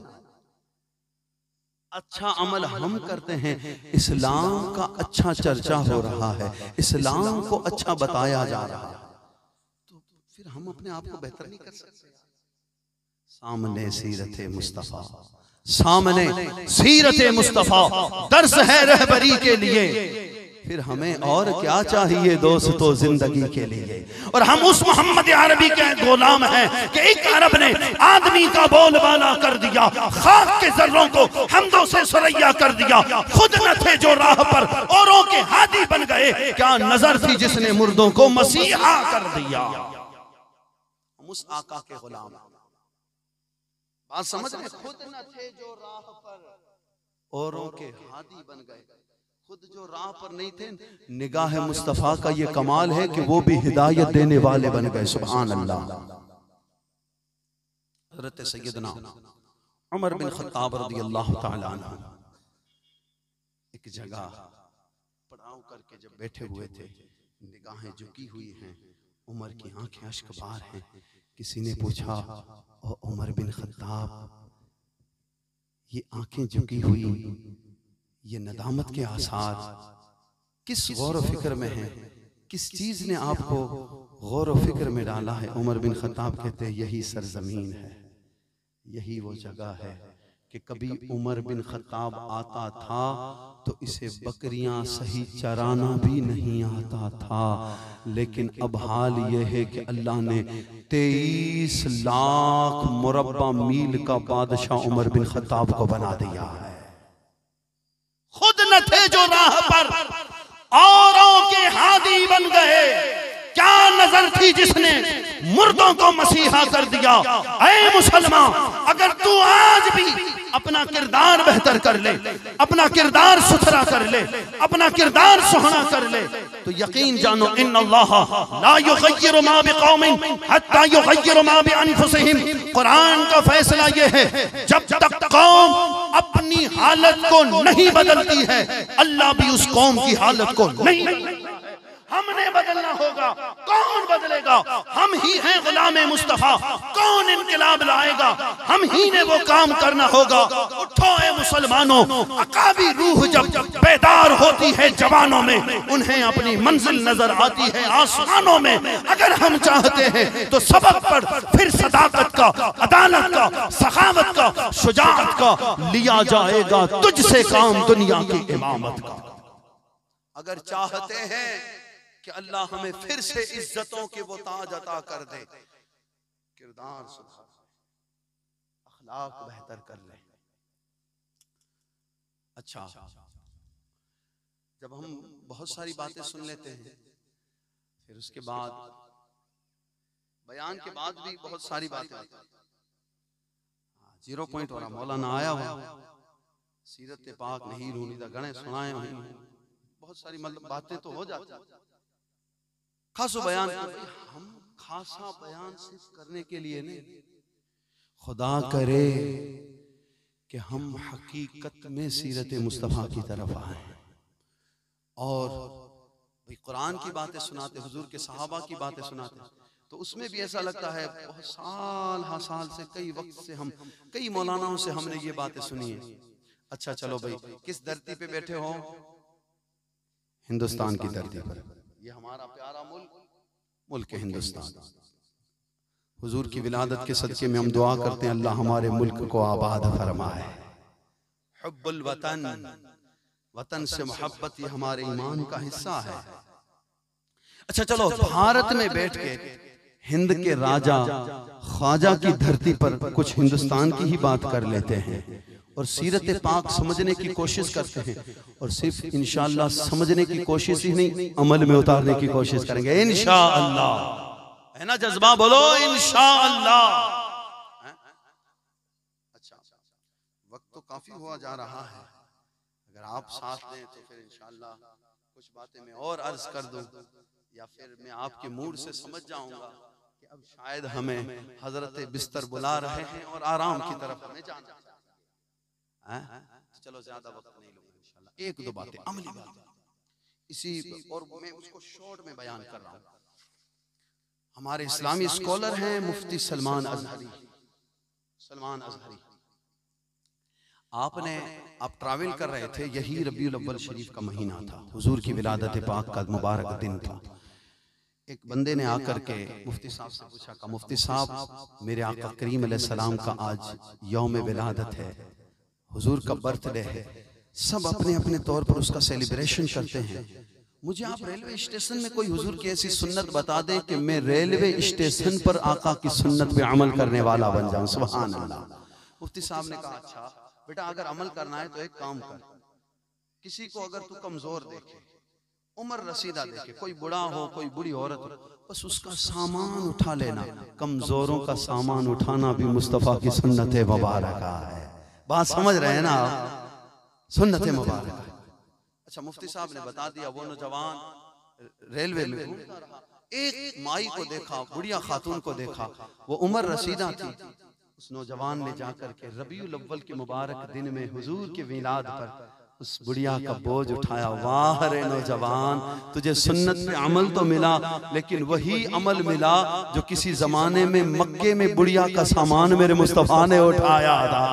अच्छा अमल हम करते हैं, इस्लाम का अच्छा चर्चा हो रहा है, इस्लाम को अच्छा बताया जा रहा है, तो फिर हम अपने आप को बेहतर नहीं कर सकते? सामने सीरत मुस्तफा, सामने सीरत मुस्तफा दर्स है रहबरी के लिए, फिर हमें और क्या चाहिए दोस्तों जिंदगी के लिए? और हम उस मोहम्मद अरबी के गुलाम हैं कि एक अरब ने आदमी का बोलबाला कर दिया, खाक के जर्रों को हमदों से सुरैया कर दिया, खुद न थे जो राह पर औरों के हादी बन गए, क्या नजर थी जिसने मुर्दों को मसीहा कर दिया। हम उस आका के गुलाम, बात समझ रहे? खुद न थे जो राह पर औरों के हादी बन गए, खुद जो राह पर नहीं थे। निगाह मुस्तफा का ये कमाल है कि वो भी हिदायत देने वाले बन गए। सुभान अल्लाह। हज़रत सैयदना उमर बिन खत्ताब रज़ियल्लाहु ताला अन्हु एक जगह पड़ाव करके जब बैठे हुए थे, निगाहें झुकी हुई हैं, उमर की आंखें अश्कबार हैं। किसी ने पूछा, ओ उमर बिन खत्ताब, ये आंखें झुकी हुई, ये नदामत के आसार किस गौर व फिक्र में हैं? किस चीज ने आपको गौर व फिक्र में डाला है? उमर बिन खत्ताब कहते हैं, यही सरजमीन है, यही वो जगह है कि कभी उमर बिन खत्ताब आता था तो इसे बकरियां सही चराना भी नहीं आता था, लेकिन अब हाल यह है कि अल्लाह ने 23 लाख मुरब्बा मील का बादशाह उमर बिन खत्ताब को बना दिया है। खुद न थे जो राह पर, औरों के हादी बन गए। क्या नजर थी जिसने मुर्दों को मसीहा कर दिया। ऐ मुसलमान, अगर तू आज भी अपना किरदार बेहतर कर ले, अपना किरदार सुथरा कर ले, अपना किरदार सुहाना कर ले, तो यकीन जानो इन्नल्लाह ला युगय्यिरु मा बिकौमिन हत्ता युगय्यिरु मा बिअनफुसिहिम। कुरान का फैसला यह है, जब तक कौम अपनी हालत को नहीं बदलती है, अल्लाह भी उस कौम की हालत को नहीं। हमने बदलना होगा। कौन बदलेगा? हम ही हैं गुलामे मुस्तफा। कौन इनकलाब लाएगा? हम ही ने वो काम करना होगा। उठो ए मुसलमानों, अकाबी रूह जब बेदार होती है जवानों में, उन्हें अपनी मंजिल नजर आती है आसमानों में। अगर हम चाहते हैं तो सबक पर फिर सदाकत का, अदालत का, सखावत का, शुजाअत का लिया जाएगा तुझसे काम दुनिया की इमामत का। अगर चाहते हैं कि अल्लाह हमें फिर से इज्जतों के वो ताज अता कर दे, किरदार सुधार, अखलाक बेहतर कर ले। अच्छा, जब हम बहुत सारी बातें सुन लेते हैं, फिर उसके बाद बयान के बाद भी बहुत सारी बातें आती हैं। 0 पॉइंट वाला मौलाना आया हुआ, सीरत पाक नहीं रूनी दा गणे सुनाए हुए, बहुत सारी मतलब बातें तो हो जाती हैं। खासो बयान, हम खासा बयान सिर्फ करने के लिए नहीं, खुदा करे कि हम हकीकत में सीरत मुस्तफ़ा की तरफ आए और भाई कुरान की बातें सुनाते, हुजूर के सहाबा की बातें सुनाते, तो उसमें भी ऐसा लगता है बहुत साल हाँ साल से, कई वक्त से हम कई मौलानाओं से हमने ये बातें सुनी है। अच्छा चलो भाई, किस धरती पे बैठे हो? हिंदुस्तान की धरती पर। ये हमारा प्यारा मुल्क हिंदुस्तान। हुजूर की विलादत के सदके में हम दुआ करते हैं अल्लाह हमारे मुल्क को आबाद फरमाए। हुब्बुल वतन, वतन से मोहब्बत ये हमारे ईमान का हिस्सा है। अच्छा चलो, भारत में बैठ के हिंद के राजा ख्वाजा की धरती पर कुछ हिंदुस्तान की ही बात कर लेते हैं और सीरत पाक समझने की कोशिश करते हैं, और सिर्फ इंशाअल्लाह समझने की कोशिश ही नहीं, अमल में उतारने की कोशिश करेंगे इंशाअल्लाह। है ना जज्बा? बोलो इंशाअल्लाह। अच्छा, वक्त तो काफी हुआ जा रहा है, अगर आप साथ दें तो फिर इंशाअल्लाह कुछ बातें मैं और अर्ज कर दूं, या फिर मैं आपके मूड से समझ जाऊंगा कि अब शायद हमें हजरत बिस्तर बुला रहे हैं और आराम की तरफ हमें जाना है। चलो ज्यादा वक्त नहीं लूंगा इंशाल्लाह, एक दो बातें अमली बातें इसी, और मैं उसको शॉर्ट में बयान कर रहा हूँ। हमारे इस्लामी स्कॉलर हैं मुफ्ती सलमान अजहरी। सलमान अजहरी, आप ट्रैवल कर रहे थे, यही रबीउल अव्वल शरीफ का महीना था, हुजूर की विलादत पाक का मुबारक दिन था। एक बंदे ने आकर के मुफ्ती साहब से पूछा कि मुफ्ती साहब, मेरे आका करीम अलैहिस्सलाम का आज यौम विलादत है, हुजूर का बर्थडे है, सब अपने अपने तौर पर उसका सेलिब्रेशन करते हैं, मुझे आप रेलवे स्टेशन में कोई हुजूर की ऐसी सुन्नत बता दें कि मैं रेलवे स्टेशन पर आका की सुन्नत पे अमल करने वाला बन जाऊं। सुभान अल्लाह। मुफ्ती साहब ने कहा अच्छा बेटा, अगर अमल करना है तो एक काम कर, किसी को अगर तू कमजोर देखे, उम्र रसीदा देखे, कोई बुढ़ा हो कोई बुरी औरत हो, बस उसका सामान उठा लेना। कमजोरों का सामान उठाना भी मुस्तफा की सुन्नत मुबारक है। बात समझ रहे हैं ना आप? सुन्नत मुबारक। अच्छा, मुफ्ती साहब ने बता दिया। वो नौजवान रेलवे में घूमता रहा, एक माई को देखा, बुढ़िया खातून को देखा, वो उम्र रसीदा थी। उस नौजवान ने जाकर के रबीउल अव्वल के मुबारक दिन में हुजूर के मिलाद पर उस बुढ़िया का बोझ उठाया। वाह रे नौजवान, तुझे सुन्नत पे अमल तो मिला, लेकिन वही अमल मिला जो किसी जमाने में मक्के में बुढ़िया का सामान मेरे मुस्तफा ने उठाया था।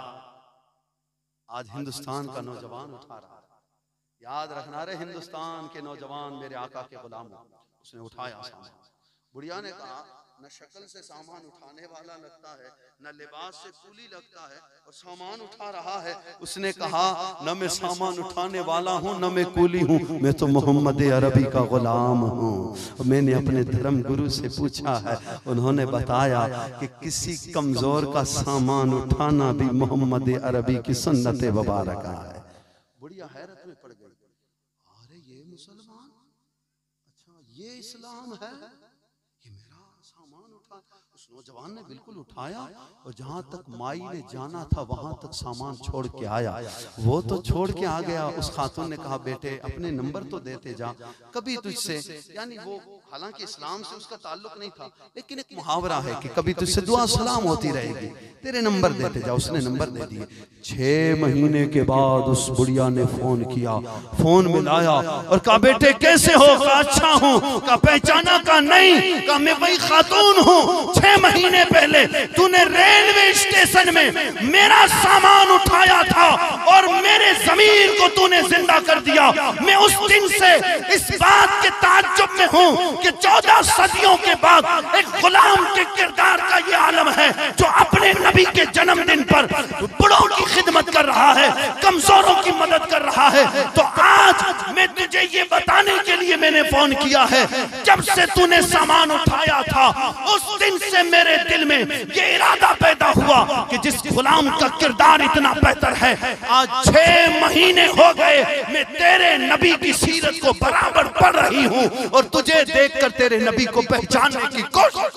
आज हिंदुस्तान का नौजवान उठा रहा है। याद रखना रे, हिंदुस्तान के नौजवान मेरे आका के गुलाम, उसने उठाया सामान। बुढ़िया ने कहा न शक्ल से सामान उठाने वाला लगता है, न लिबास से कूली लगता है, और सामान उठा रहा है। उसने कहा न मैं सामान उठाने वाला हूँ न मैं कूली हूँ, मैं तो मोहम्मद अरबी का गुलाम हूँ। मैंने अपने धर्म गुरु से पूछा है, उन्होंने बताया कि किसी कमजोर का सामान उठाना भी मोहम्मद अरबी की सुन्नत मुबारक है। बुढ़िया हैरत में पड़ गई, अरे ये मुसलमान, अच्छा ये इस्लाम है, ये मेरा सामान उठा। उस नौजवान ने बिल्कुल उठाया और जहां तक माई ने जाना था वहां तक सामान छोड़ के आया। वो तो छोड़ के आ गया। उस खातून ने कहा बेटे अपने नंबर तो देते जा, कभी तुझसे, यानी वो हालांकि इस्लाम से उसका ताल्लुक नहीं था, लेकिन एक मुहावरा है कि कभी तुझसे दुआ सलाम होती रहेगी, तेरे नंबर देते जा। उसने नंबर दे दिए। 6 महीने के बाद उस बुढ़िया ने फोन किया, फोन मिलाया और कहा बेटे कैसे हो? कहा अच्छा हूँ। कहा पहचाना? कहा नहीं। कहा मैं वही खातून हूँ 6 महीने पहले तूने रेलवे स्टेशन में मेरा सामान उठाया था और मेरे ज़मीर को तूने जिंदा कर दिया। मैं उस दिन से इस बात के ताज्जुब में हूँ कि 14 सदियों के बाद एक गुलाम के किरदार का ये आलम है जो अपने नबी के जन्मदिन पर बड़ों की खिदमत कर रहा है, कमजोरों की मदद कर रहा है। तो आज मैं तुझे ये बताने के लिए मैंने फोन किया है, जब से तूने सामान उठाया था उस दिन से मेरे दिल में ये इरादा पैदा हुआ कि जिस गुलाम का किरदार इतना बेहतर है, आज 6 महीने हो गए मैं तेरे नबी की सीरत को बराबर पढ़ रही हूँ और तुझे देखकर तेरे नबी को पहचानने की कोशिश।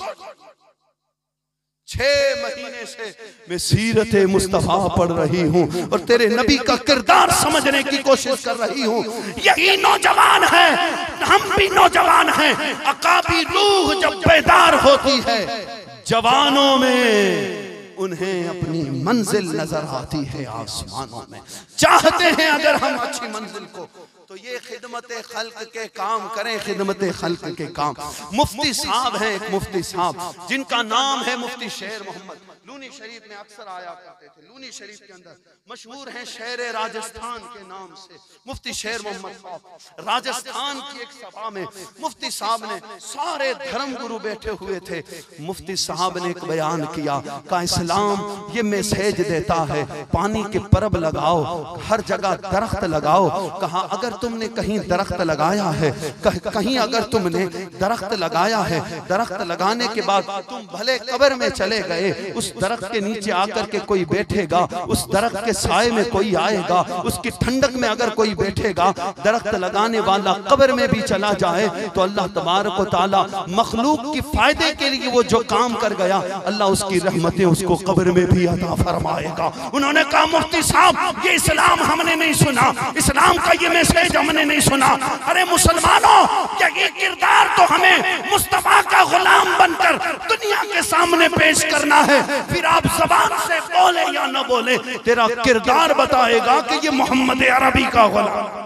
6 महीने से मैं सीरत मुस्तफा पढ़ रही हूँ और तेरे नबी का किरदार समझने की कोशिश कर रही हूँ। यही नौजवान है, हम भी नौजवान हैं। अकाबी रूह जब बेदार होती है, जवानों में उन्हें अपनी मंजिल नजर आती है आसमानों में। चाहते हैं अगर हम अच्छी मंजिल को, तो ये खिदमत खल्क के काम करें, खिदमत खल्क के काम। मुफ्ती साहब हैं, एक मुफ्ती साहब जिनका नाम है मुफ्ती शेर मोहम्मद, लूनी शरीफ में अक्सर आया करते थे। लूनी शरीफ के अंदर मशहूर हैं शेर राजस्थान के नाम से, मुफ्ती शेर मोहम्मद साहब। राजस्थान की एक सभा में मुफ्ती साहब ने, सारे धर्म गुरु बैठे हुए थे, मुफ्ती साहब ने एक बयान किया, का इस्लाम ये मैसेज देता है पानी के परब लगाओ, हर जगह दरख्त लगाओ। कहा अगर तुमने कहीं दरख्त लगाया है, कहीं अगर तुमने दरख्त लगाया है, दरख्त लगाने के बाद तुम भले कब्र में चले गए, उस दरख्त के नीचे आकर के कोई बैठेगा, उस दरख्त के साए में कोई आएगा, उसकी ठंडक में अगर कोई बैठेगा, दरख्त लगाने वाला कब्र में भी चला जाए तो अल्लाह तबारक व तआला मखलूक की फायदे के लिए वो जो काम कर गया, अल्लाह उसकी रहमतें उसको कब्र में भी अता फरमाएगा। उन्होंने कहा मुफ्ती साहब ये इस्लाम हमने नहीं सुना, इस्लाम का ये मैसेज हमने नहीं सुना। अरे मुसलमानों, ये किरदार तो हमें मुस्तफा का गुलाम बनकर दुनिया के सामने पेश करना है। फिर आप ज़बान से बोले या न बोले, तेरा किरदार बताएगा कि ये मोहम्मद अरबी का गुलाम।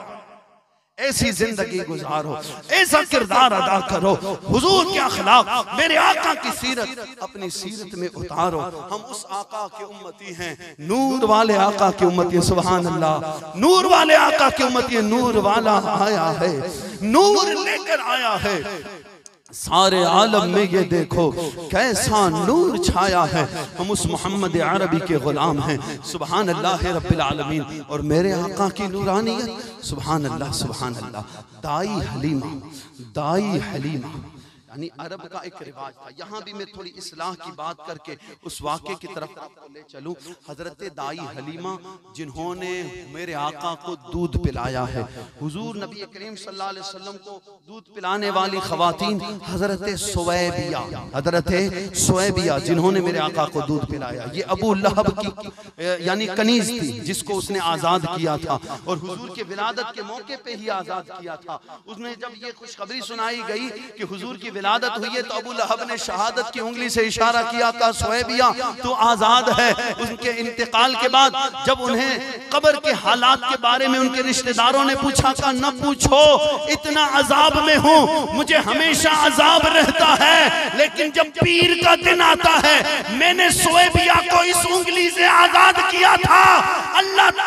ऐसी जिंदगी गुजारो, ऐसा किरदार अदा करो, हुजूर के अखलाक, मेरे आका की सीरत अपनी सीरत में उतारो। हम उस आका के उम्मती हैं, नूर वाले आका के उम्मती। सुभान अल्लाह, नूर वाले आका के उम्मती। नूर वाला आया है, नूर लेकर आया है सारे आलम में। ये देखो कैसा नूर छाया है। हम उस मोहम्मद अरबी के गुलाम हैं। सुभान अल्लाह रब्बिल आलमीन। और मेरे आका की नूरानियत, सुभान अल्लाह सुभान अल्लाह। दाई हलीमा, दाई हलीमा यानी अरब का एक रिवाज था। यहाँ भी मैं थोड़ी इस्लाह की बात करके उस वाक़े की तरफ आपको ले चलूँ। हजरत दाई हलीमा जिन्होंने मेरे आका को दूध पिलाया है, हुजूर नबी करीम सल्लल्लाहु अलैहि वसल्लम को दूध पिलाने वाली खवातीन हजरत सुवैबिया, हजरत सुवैबिया जिन्होंने मेरे आका को दूध पिलाया, ये अबू लहब की यानी कनीज थी जिसको उसने आज़ाद किया था और हुजूर के विलादत के मौके पे ही आज़ाद किया था। उसने जब ये खुशखबरी सुनाई गई कि हुजूर की विलादत हुई है तो अबू लहब ने शहादत की उंगली से इशारा किया, कहा सुहैबिया तू आजाद है। उनके इंतकाल के बाद जब उन्हें कब्र के हालात के बारे में उनके रिश्तेदारों ने पूछा, कहा न पूछो, इतना अजाब में हूँ, मुझे हमेशा अजाब रहता है, लेकिन जब पीर का दिन आता है, मैंने सुहैबिया को इस उंगली से आजाद किया था, अल्लाह ताला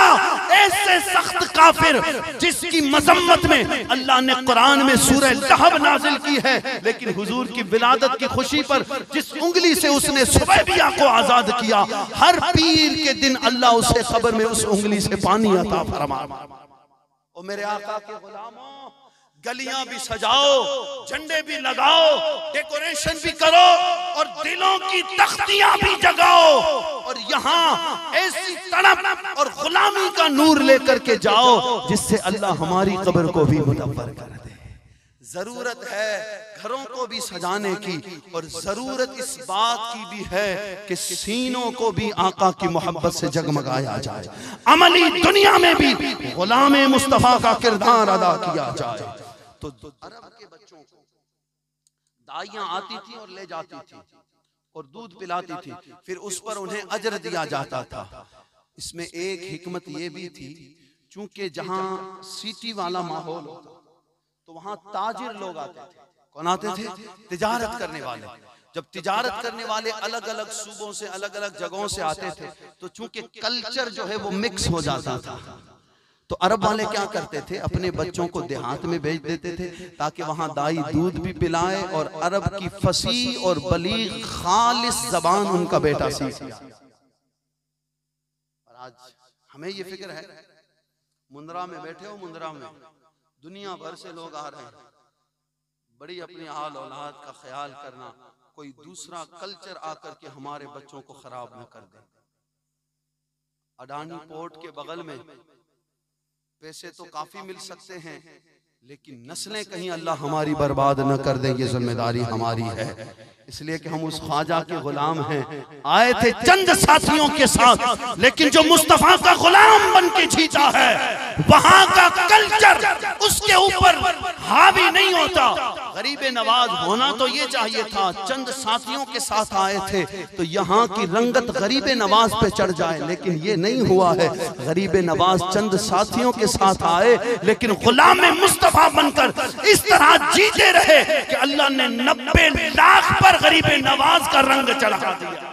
ऐसे सख्त काफिर जिसकी मजम्मत में अल्लाह ने कुरान में सूरह लहब नाजिल की है, लेकिन हुजूर की विलादत की खुशी पर जिस उंगली से उसने सुबैबिया को आजाद किया, हर पीर के दिन अल्लाह उसे कब्र में उस उंगली से पानी अता फरमा। ओ मेरे आका के गुलामों, गलियां भी सजाओ, झंडे भी लगाओ, डेकोरेशन भी करो और दिलों की तख्तियां भी जगाओ और यहाँ ऐसी तड़प और गुलामी का नूर लेकर के जाओ जिससे अल्लाह हमारी कब्र को भी मुनव्वर कर दे। जरूरत है घरों को भी सजाने की और जरूरत इस बात की भी है कि सीनों को भी आका की मोहब्बत से जगमगाया जाए, अमली दुनिया में भी गुलाम मुस्तफा का किरदार अदा किया जाए। तो अरब के बच्चों को दाइयां आती थी और ले जाती थी और दूध पिलाती थी, फिर उस पर उन्हें अजर दिया जाता था। इसमें एक हिकमत ये भी थी, चूंकि जहां सिटी वाला माहौल होता तो वहां ताजिर लोग आते थे। कौन आते थे? तिजारत करने वाले। जब तिजारत करने वाले अलग अलग सूबों से, अलग अलग जगहों से आते थे, तो चूंकि कल्चर जो है वो मिक्स हो जाता था, तो अरब वाले क्या करते थे, अपने बच्चों को देहात में भेज देते थे ताकि वहां दाई दूध भी पिलाए और अरब की फसीह और बलीग खालिस जबान उनका बेटा सीख गया। और आज हमें ये फिक्र है, मुंद्रा में बैठे हो, मुंद्रा में दुनिया भर से लोग आ रहे हैं, बड़ी अपनी हाल औलाद का ख्याल करना, कोई दूसरा कल्चर आकर के हमारे बच्चों को खराब न कर दे। अडानी पोर्ट के बगल में पैसे तो काफी मिल सकते हैं, लेकिन नस्लें कहीं अल्लाह हमारी बर्बाद न कर दे, ये जिम्मेदारी हमारी है। इसलिए कि हम उस ख्वाजा के गुलाम हैं। आए थे चंद साथियों के साथ, लेकिन जो मुस्तफा का गुलाम बन के जीता है, वहां का कल्चर उसके ऊपर हावी नहीं होता। गरीब नवाज होना तो ये चाहिए था, चंद साथियों के साथ आए थे तो यहाँ की रंगत गरीब नवाज पे चढ़ जाए, लेकिन ये नहीं हुआ है। गरीब नवाज चंद साथियों के साथ आए, लेकिन गुलाम मुस्तफा बनकर इस तरह जीते रहे कि अल्लाह ने 90 लाख पर गरीब नवाज का रंग चढ़ा दिया।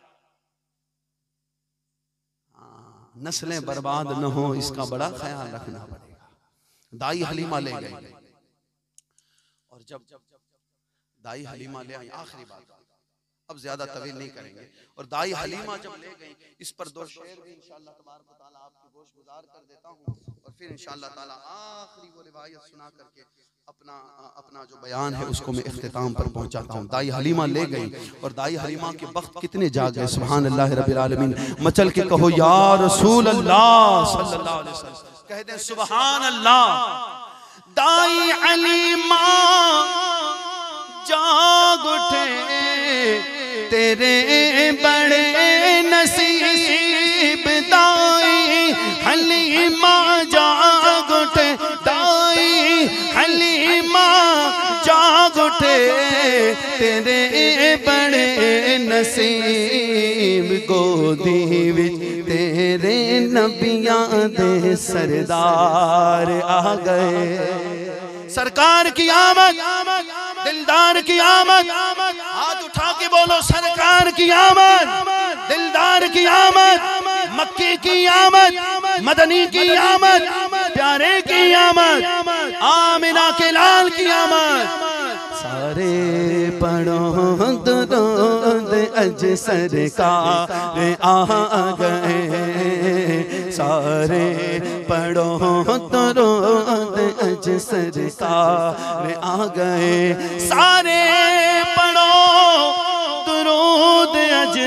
नस्लें बर्बाद न हो, इसका बड़ा ख्याल रखना पड़ेगा। दाई हलीमा ले गई, और जब दाई हलीमा ले आई, आखिरी बात, अब ज्यादा तवील नहीं करेंगे, और दाई हलीमा जब ले गई, इस पर दो शेर भी इंशाअल्लाह तबारक व तआला आपकी गोश गुजार कर देता हूँ, और फिर इंशाअल्लाह ताला आखिरी वो रिवायत सुना करके अपना जो बयान है उसको मैं इख्तिताम पर पहुंचाता हूँ। दाई हलीमा ले गई, और दाई हलीमा के वक्त कितने जाग गए, सुभान अल्लाह रब्बिल आलमीन। मचल के कहो या रसूल अल्लाह सल्लल्लाहु अलैहि वसल्लम, कह दें सुभान अल्लाह। दाई हलीमा जाग उठे, तेरे बड़े नसीब, दाई हलीमा जाग उठे, दाई हलीमा जाग उठे, तेरे बड़े नसीब, गोदी विच तेरे नबियां दे सरदार आ गए। सरकार की आमद, दिलदार की आमद, हाथ उठा के बोलो सरकार की आमद, दिलदार की आमद, मक्की की आमद, मदनी की आमद, प्यारे की आमद, आमिना के लाल की आमद। सारे पढ़ो दुरूद अज सरकार आ गए, सारे पढ़ो दुरूद अज सरकार आ गए, सारे पढ़ो दुरूद अज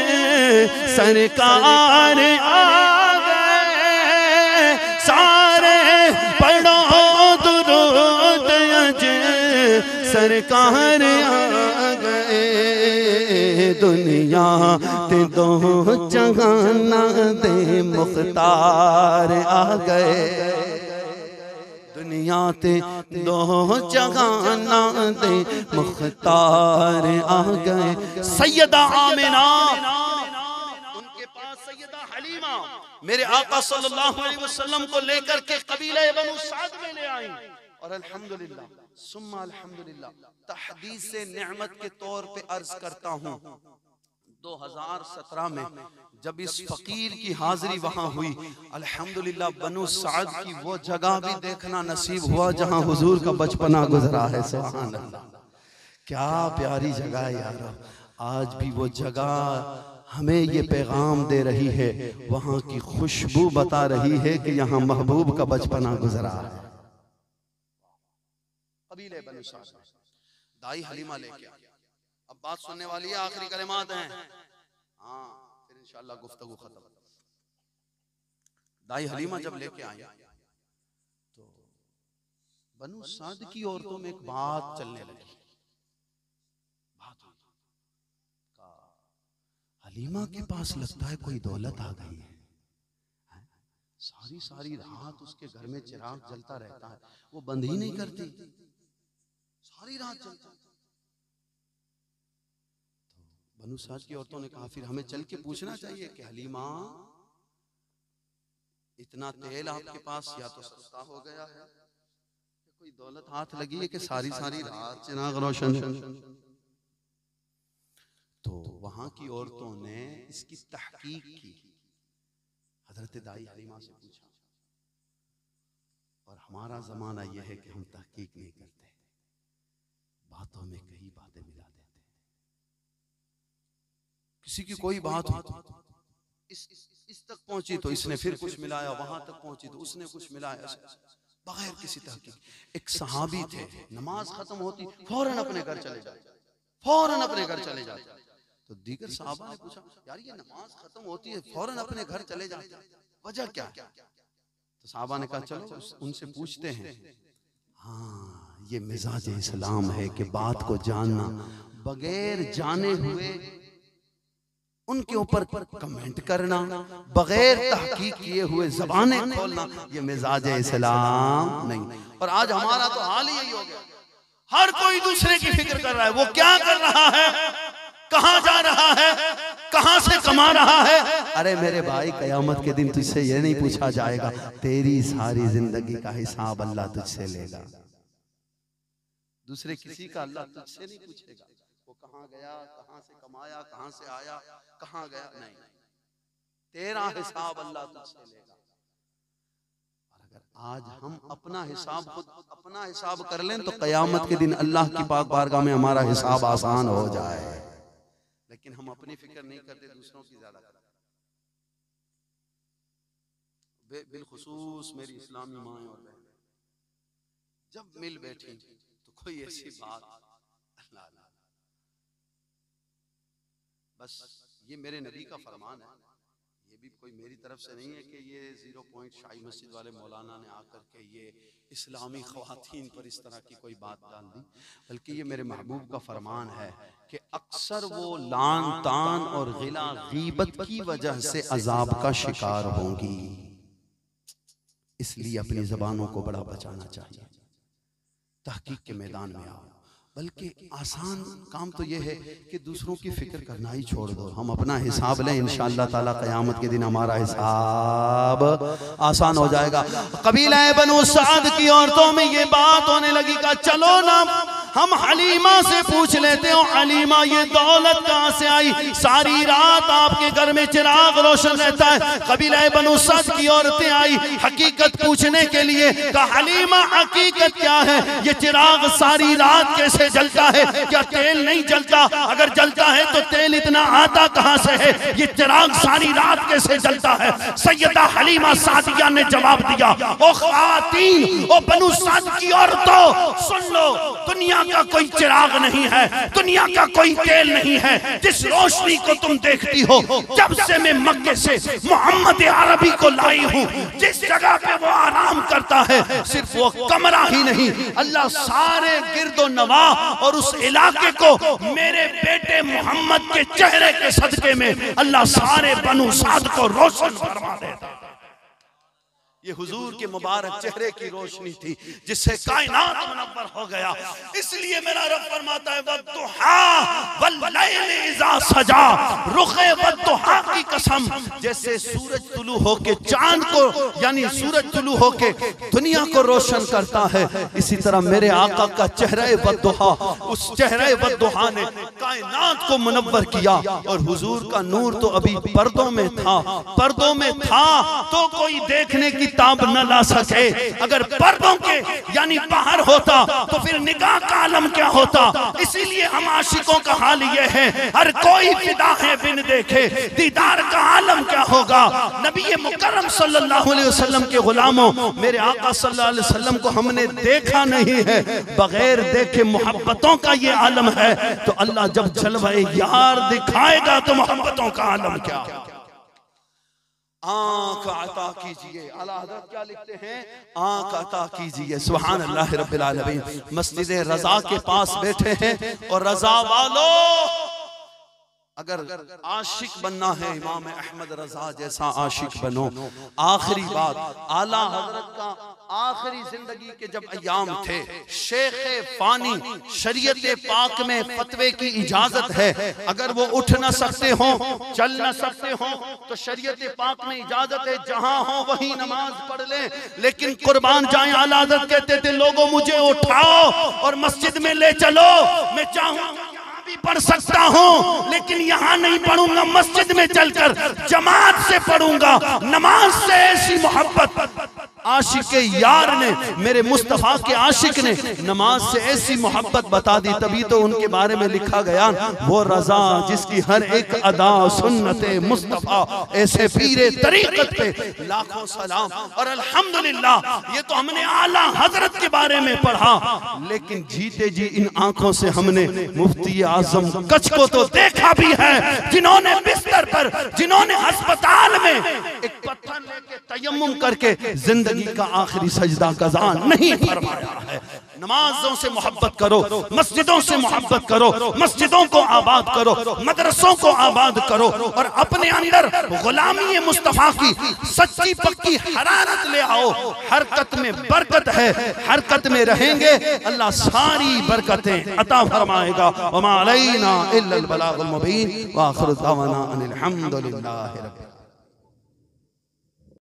सरकार आ गए, सारे पढ़ो दुरूद अज सरकार आ गए। दुनिया ते दो जहाना दे मुख्तार आ गए, दुनिया ते दो जहाना दे मुख्तार आ गए। सैयदा आमिना, उनके पास सैयदा हलीमा मेरे आका सल्लल्लाहु अलैहि वसल्लम को लेकर के कबीले बनु साद में ले आई, और अल्हम्दुलिल्लाह सुम्मा अल्हम्दुलिल्लाह तहदीस नेमत के तौर पे अर्ज करता हूँ, 2017 में जब इस फकीर की हाजिरी वहां हुई, अल्हम्दुलिल्लाह बनु साद की वो जगह भी देखना नसीब हुआ जहां हुजूर का बचपना गुजरा है। सुभान अल्लाह, क्या प्यारी जगह है यार। आज भी वो जगह हमें ये पैगाम दे रही है, वहां की खुशबू बता रही है कि यहाँ महबूब का बचपना गुजरा है। कबीले बनु साद दाई हलीमा लेके आ। अब बात सुनने वाली है, आखिरी कलिमात हैं, हाँ फिर इंशाअल्लाह गुफ्तगू खत्म। दाई हलीमा जब लेके आई तो बनु साद की औरतों में एक बात चलने लगी। बात का हलीमा के पास लगता है कोई दौलत आ गई है। सारी सारी रात उसके घर में चिराग जलता रहता है, वो बंद ही नहीं करती, सारी रात जलता। तो बनु साद की औरतों ने कहा फिर हमें चल के पूछना चाहिए कि हलीमा इतना तेल आपके पास या तो सस्ता हो गया है, कोई दौलत हाथ लगी है कि सारी सारी रात चिराग रोशन है। तो वहां की औरतों ने इसकी तहकीक की, हजरत दाई हलीमा से पूछा। और हमारा जमाना यह है कि हम तहकीक नहीं करते, बातों में कई बातें मिला देते। किसी की कोई बात हो तो इस तक पहुंची तो इसने फिर कुछ मिलाया, वहां तक पहुंची तो उसने कुछ मिलाया, बगैर किसी तहकीक। एक सहाबी थे, नमाज खत्म होती फौरन अपने घर चले जाते, फौरन अपने घर चले जाते। तो दीगर साहबा ने पूछा यार ये नमाज खत्म होती है फौरन अपने घर चले जाते, वजह क्या? तो साहबा ने कहा चलो उनसे पूछते हैं। हाँ ये मिजाज इस्लाम है कि बात को जानना, बगैर जाने हुए उनके ऊपर कमेंट करना, बगैर तहकीक किए हुए ज़बानें खोलना, ये मिजाज इस्लाम नहीं। और आज हमारा तो हाल ही यही हो गया, हर कोई दूसरे की फिक्र कर रहा है, वो क्या कर रहा है, कहां जा रहा है, कहां से कमा रहा है। अरे मेरे भाई कयामत के दिन तुझसे ये नहीं पूछा जाएगा, तेरी सारी जिंदगी का हिसाब अल्लाह तुझसे लेगा। दूसरे किसी का अल्लाह तुझसे नहीं पूछेगा, वो कहां गया, कहां से कमाया, कहां से आया, कहां गया, नहीं, तेरा हिसाब अल्लाह तुझसे लेगा। और अगर आज हम अपना हिसाब खुद अपना हिसाब कर लें तो कयामत के दिन अल्लाह की पाक बारगाह में हमारा हिसाब आसान हो जाए। लेकिन हम अपनी फिक्र नहीं करते, दूसरों की ज्यादा करते। बिलखुसूस मेरी इस्लामी माएं और बहनें जब मिल बैठी तो कोई ऐसी बात अल्लाह, बस ये मेरे नबी का फरमान है, ये भी कोई मेरी तरफ से नहीं है कि ये 0 पॉइंट शाही मस्जिद वाले मौलाना ने आकर के ये इस्लामी ख्वातीन पर इस तरह की कोई बात डाल दी, बल्कि ये मेरे महबूब का फरमान है कि अक्सर वो लान तान और गिला गीबत की वजह से अजाब का शिकार होंगी, इसलिए अपनी ज़बानों को बड़ा बचाना चाहिए। तहकीक के मैदान में आओ, बल्कि आसान काम तो ये है कि दूसरों की फिक्र करना ही छोड़ दो, हम अपना हिसाब लें, इंशाअल्लाह ताला क़यामत के दिन हमारा हिसाब आसान हो जाएगा। कबीला बनु साद की औरतों में ये बात होने लगी का चलो ना हम हलीमा से पूछ लेते हो, हलीमा ये दौलत कहाँ से आई, सारी रात आपके घर में चिराग रोशन रहता है। कबीला बनु साद की औरतें आई हकीकत पूछने के लिए, कहा हलीमा हकीकत क्या है, ये चिराग सारी रात कैसे जलता है, क्या तेल नहीं जलता, अगर जलता है तो तेल इतना आता कहां से है, ये चिराग सारी रात कैसे जलता है। सैयदा हलीमा सादिया ने जवाब दिया, ओ ख़वातीन, ओ बनु साद की औरतों सुन लो, दुनिया का कोई चिराग नहीं है, दुनिया का कोई तेल नहीं है, जिस रोशनी को तुम देखती हो, जब से मैं मक्के से मोहम्मद अरबी को लाई हूं, जिस जगह पे वो आराम करता है, सिर्फ वो कमरा ही नहीं, अल्लाह सारे गिरदो नवा और उस इलाके को मेरे बेटे मोहम्मद के चेहरे के सदके में अल्लाह सारे बनु साद को रोशन फरमा देता। ये हुजूर के मुबारक चेहरे की रोशनी थी जिससे कायनात मुनव्वर हो गया। इसलिए मेरा रब फरमाता है वद्दुहा वल्लैल इज़ा सजा, रुखे वद्दुहा की कसम, जैसे सूरज तुलू होके चांद को यानी सूरज तुलू होके दुनिया को रोशन करता है, इसी तरह मेरे आका का चेहरे वद्दुहा, उस चेहरे वद्दुहा ने कायनात को मुनव्वर किया। और हुजूर का नूर तो अभी पर्दों में था, पर्दों में था तो कोई देखने की ताब न ला सके। अगर पर्दों के यानी बाहर होता तो फिर निगाह का आलम क्या होता। इसीलिए हम आशिकों का हाल ये है, हर कोई फिदा है बिन देखे, दीदार का आलम क्या होगा। नबी मुकर्रम सल्लल्लाहु अलैहि वसल्लम के गुलामों, मेरे आका सल्लल्लाहु अलैहि वसल्लम को हमने देखा नहीं है, बगैर देखे मोहब्बतों का ये आलम है। तो अल्लाह जब जलवाए यार दिखाएगा तो मोहब्बतों का आलम क्या। आँख अता कीजिए, आला हज़रत क्या लिखते हैं, आँख अता कीजिए। सुभान अल्लाह रब्बिल आलमीन। मस्जिद रज़ा के पास बैठे हैं और रज़ा वालों, अगर आशिक बनना है इमाम अहमद रज़ा जैसा आशिक बनो। आखिरी बात, आला हजरत का आखिरी जिंदगी के जब अय्याम थे, शेख फानी शरीयत पाक में फतवे की इजाजत है, अगर वो उठ न सकते हो, चल न सकते हो, तो शरीयत पाक में इजाजत है जहां हो वहीं नमाज पढ़ ले। लेकिन कुर्बान जाए, आला हजरत कहते थे लोगों मुझे उठाओ और मस्जिद में ले चलो, मैं चाहूँ पढ़ सकता हूं लेकिन यहां नहीं पढ़ूंगा, मस्जिद में चलकर जमात से पढ़ूंगा। नमाज से ऐसी मोहब्बत आशिक के यार ने, मेरे मुस्तफा के आशिक ने नमाज से ऐसी मोहब्बत बता दी। तभी तो उनके बारे में लिखा गया, वो रजा जिसकी हर एक अदा सुन्नते मुस्तफा, ऐसे पीरे तरीकत पे लाखों सलाम। और अल्हम्दुलिल्लाह ये तो हमने आला हजरत के बारे में पढ़ा, लेकिन जीते जी इन आंखों से हमने मुफ्ती आजम कच्छ को तो देखा भी है, जिन्होंने बिस्तर पर, जिन्होंने अस्पताल में एक पत्थर लेके तयम्मुम करके जिंदगी का आखिरी सजदा कज़ा नहीं फरमाया है। नमाजों से मोहब्बत करो, मस्जिदों से मोहब्बत करो, मस्जिदों को आबाद करो, मदरसों को आबाद करो और अपने अंदर गुलामी मुस्तफा की सच्ची पक्की हरारत ले आओ। हरकत में बरकत है, हरकत में रहेंगे अल्लाह सारी बरकतें अता फरमाएगा। वमा अलैना इल्लल बलागुल मुबीन व आखिरु दावाना अनिल हम्दुलिल्लाहि रब्बिल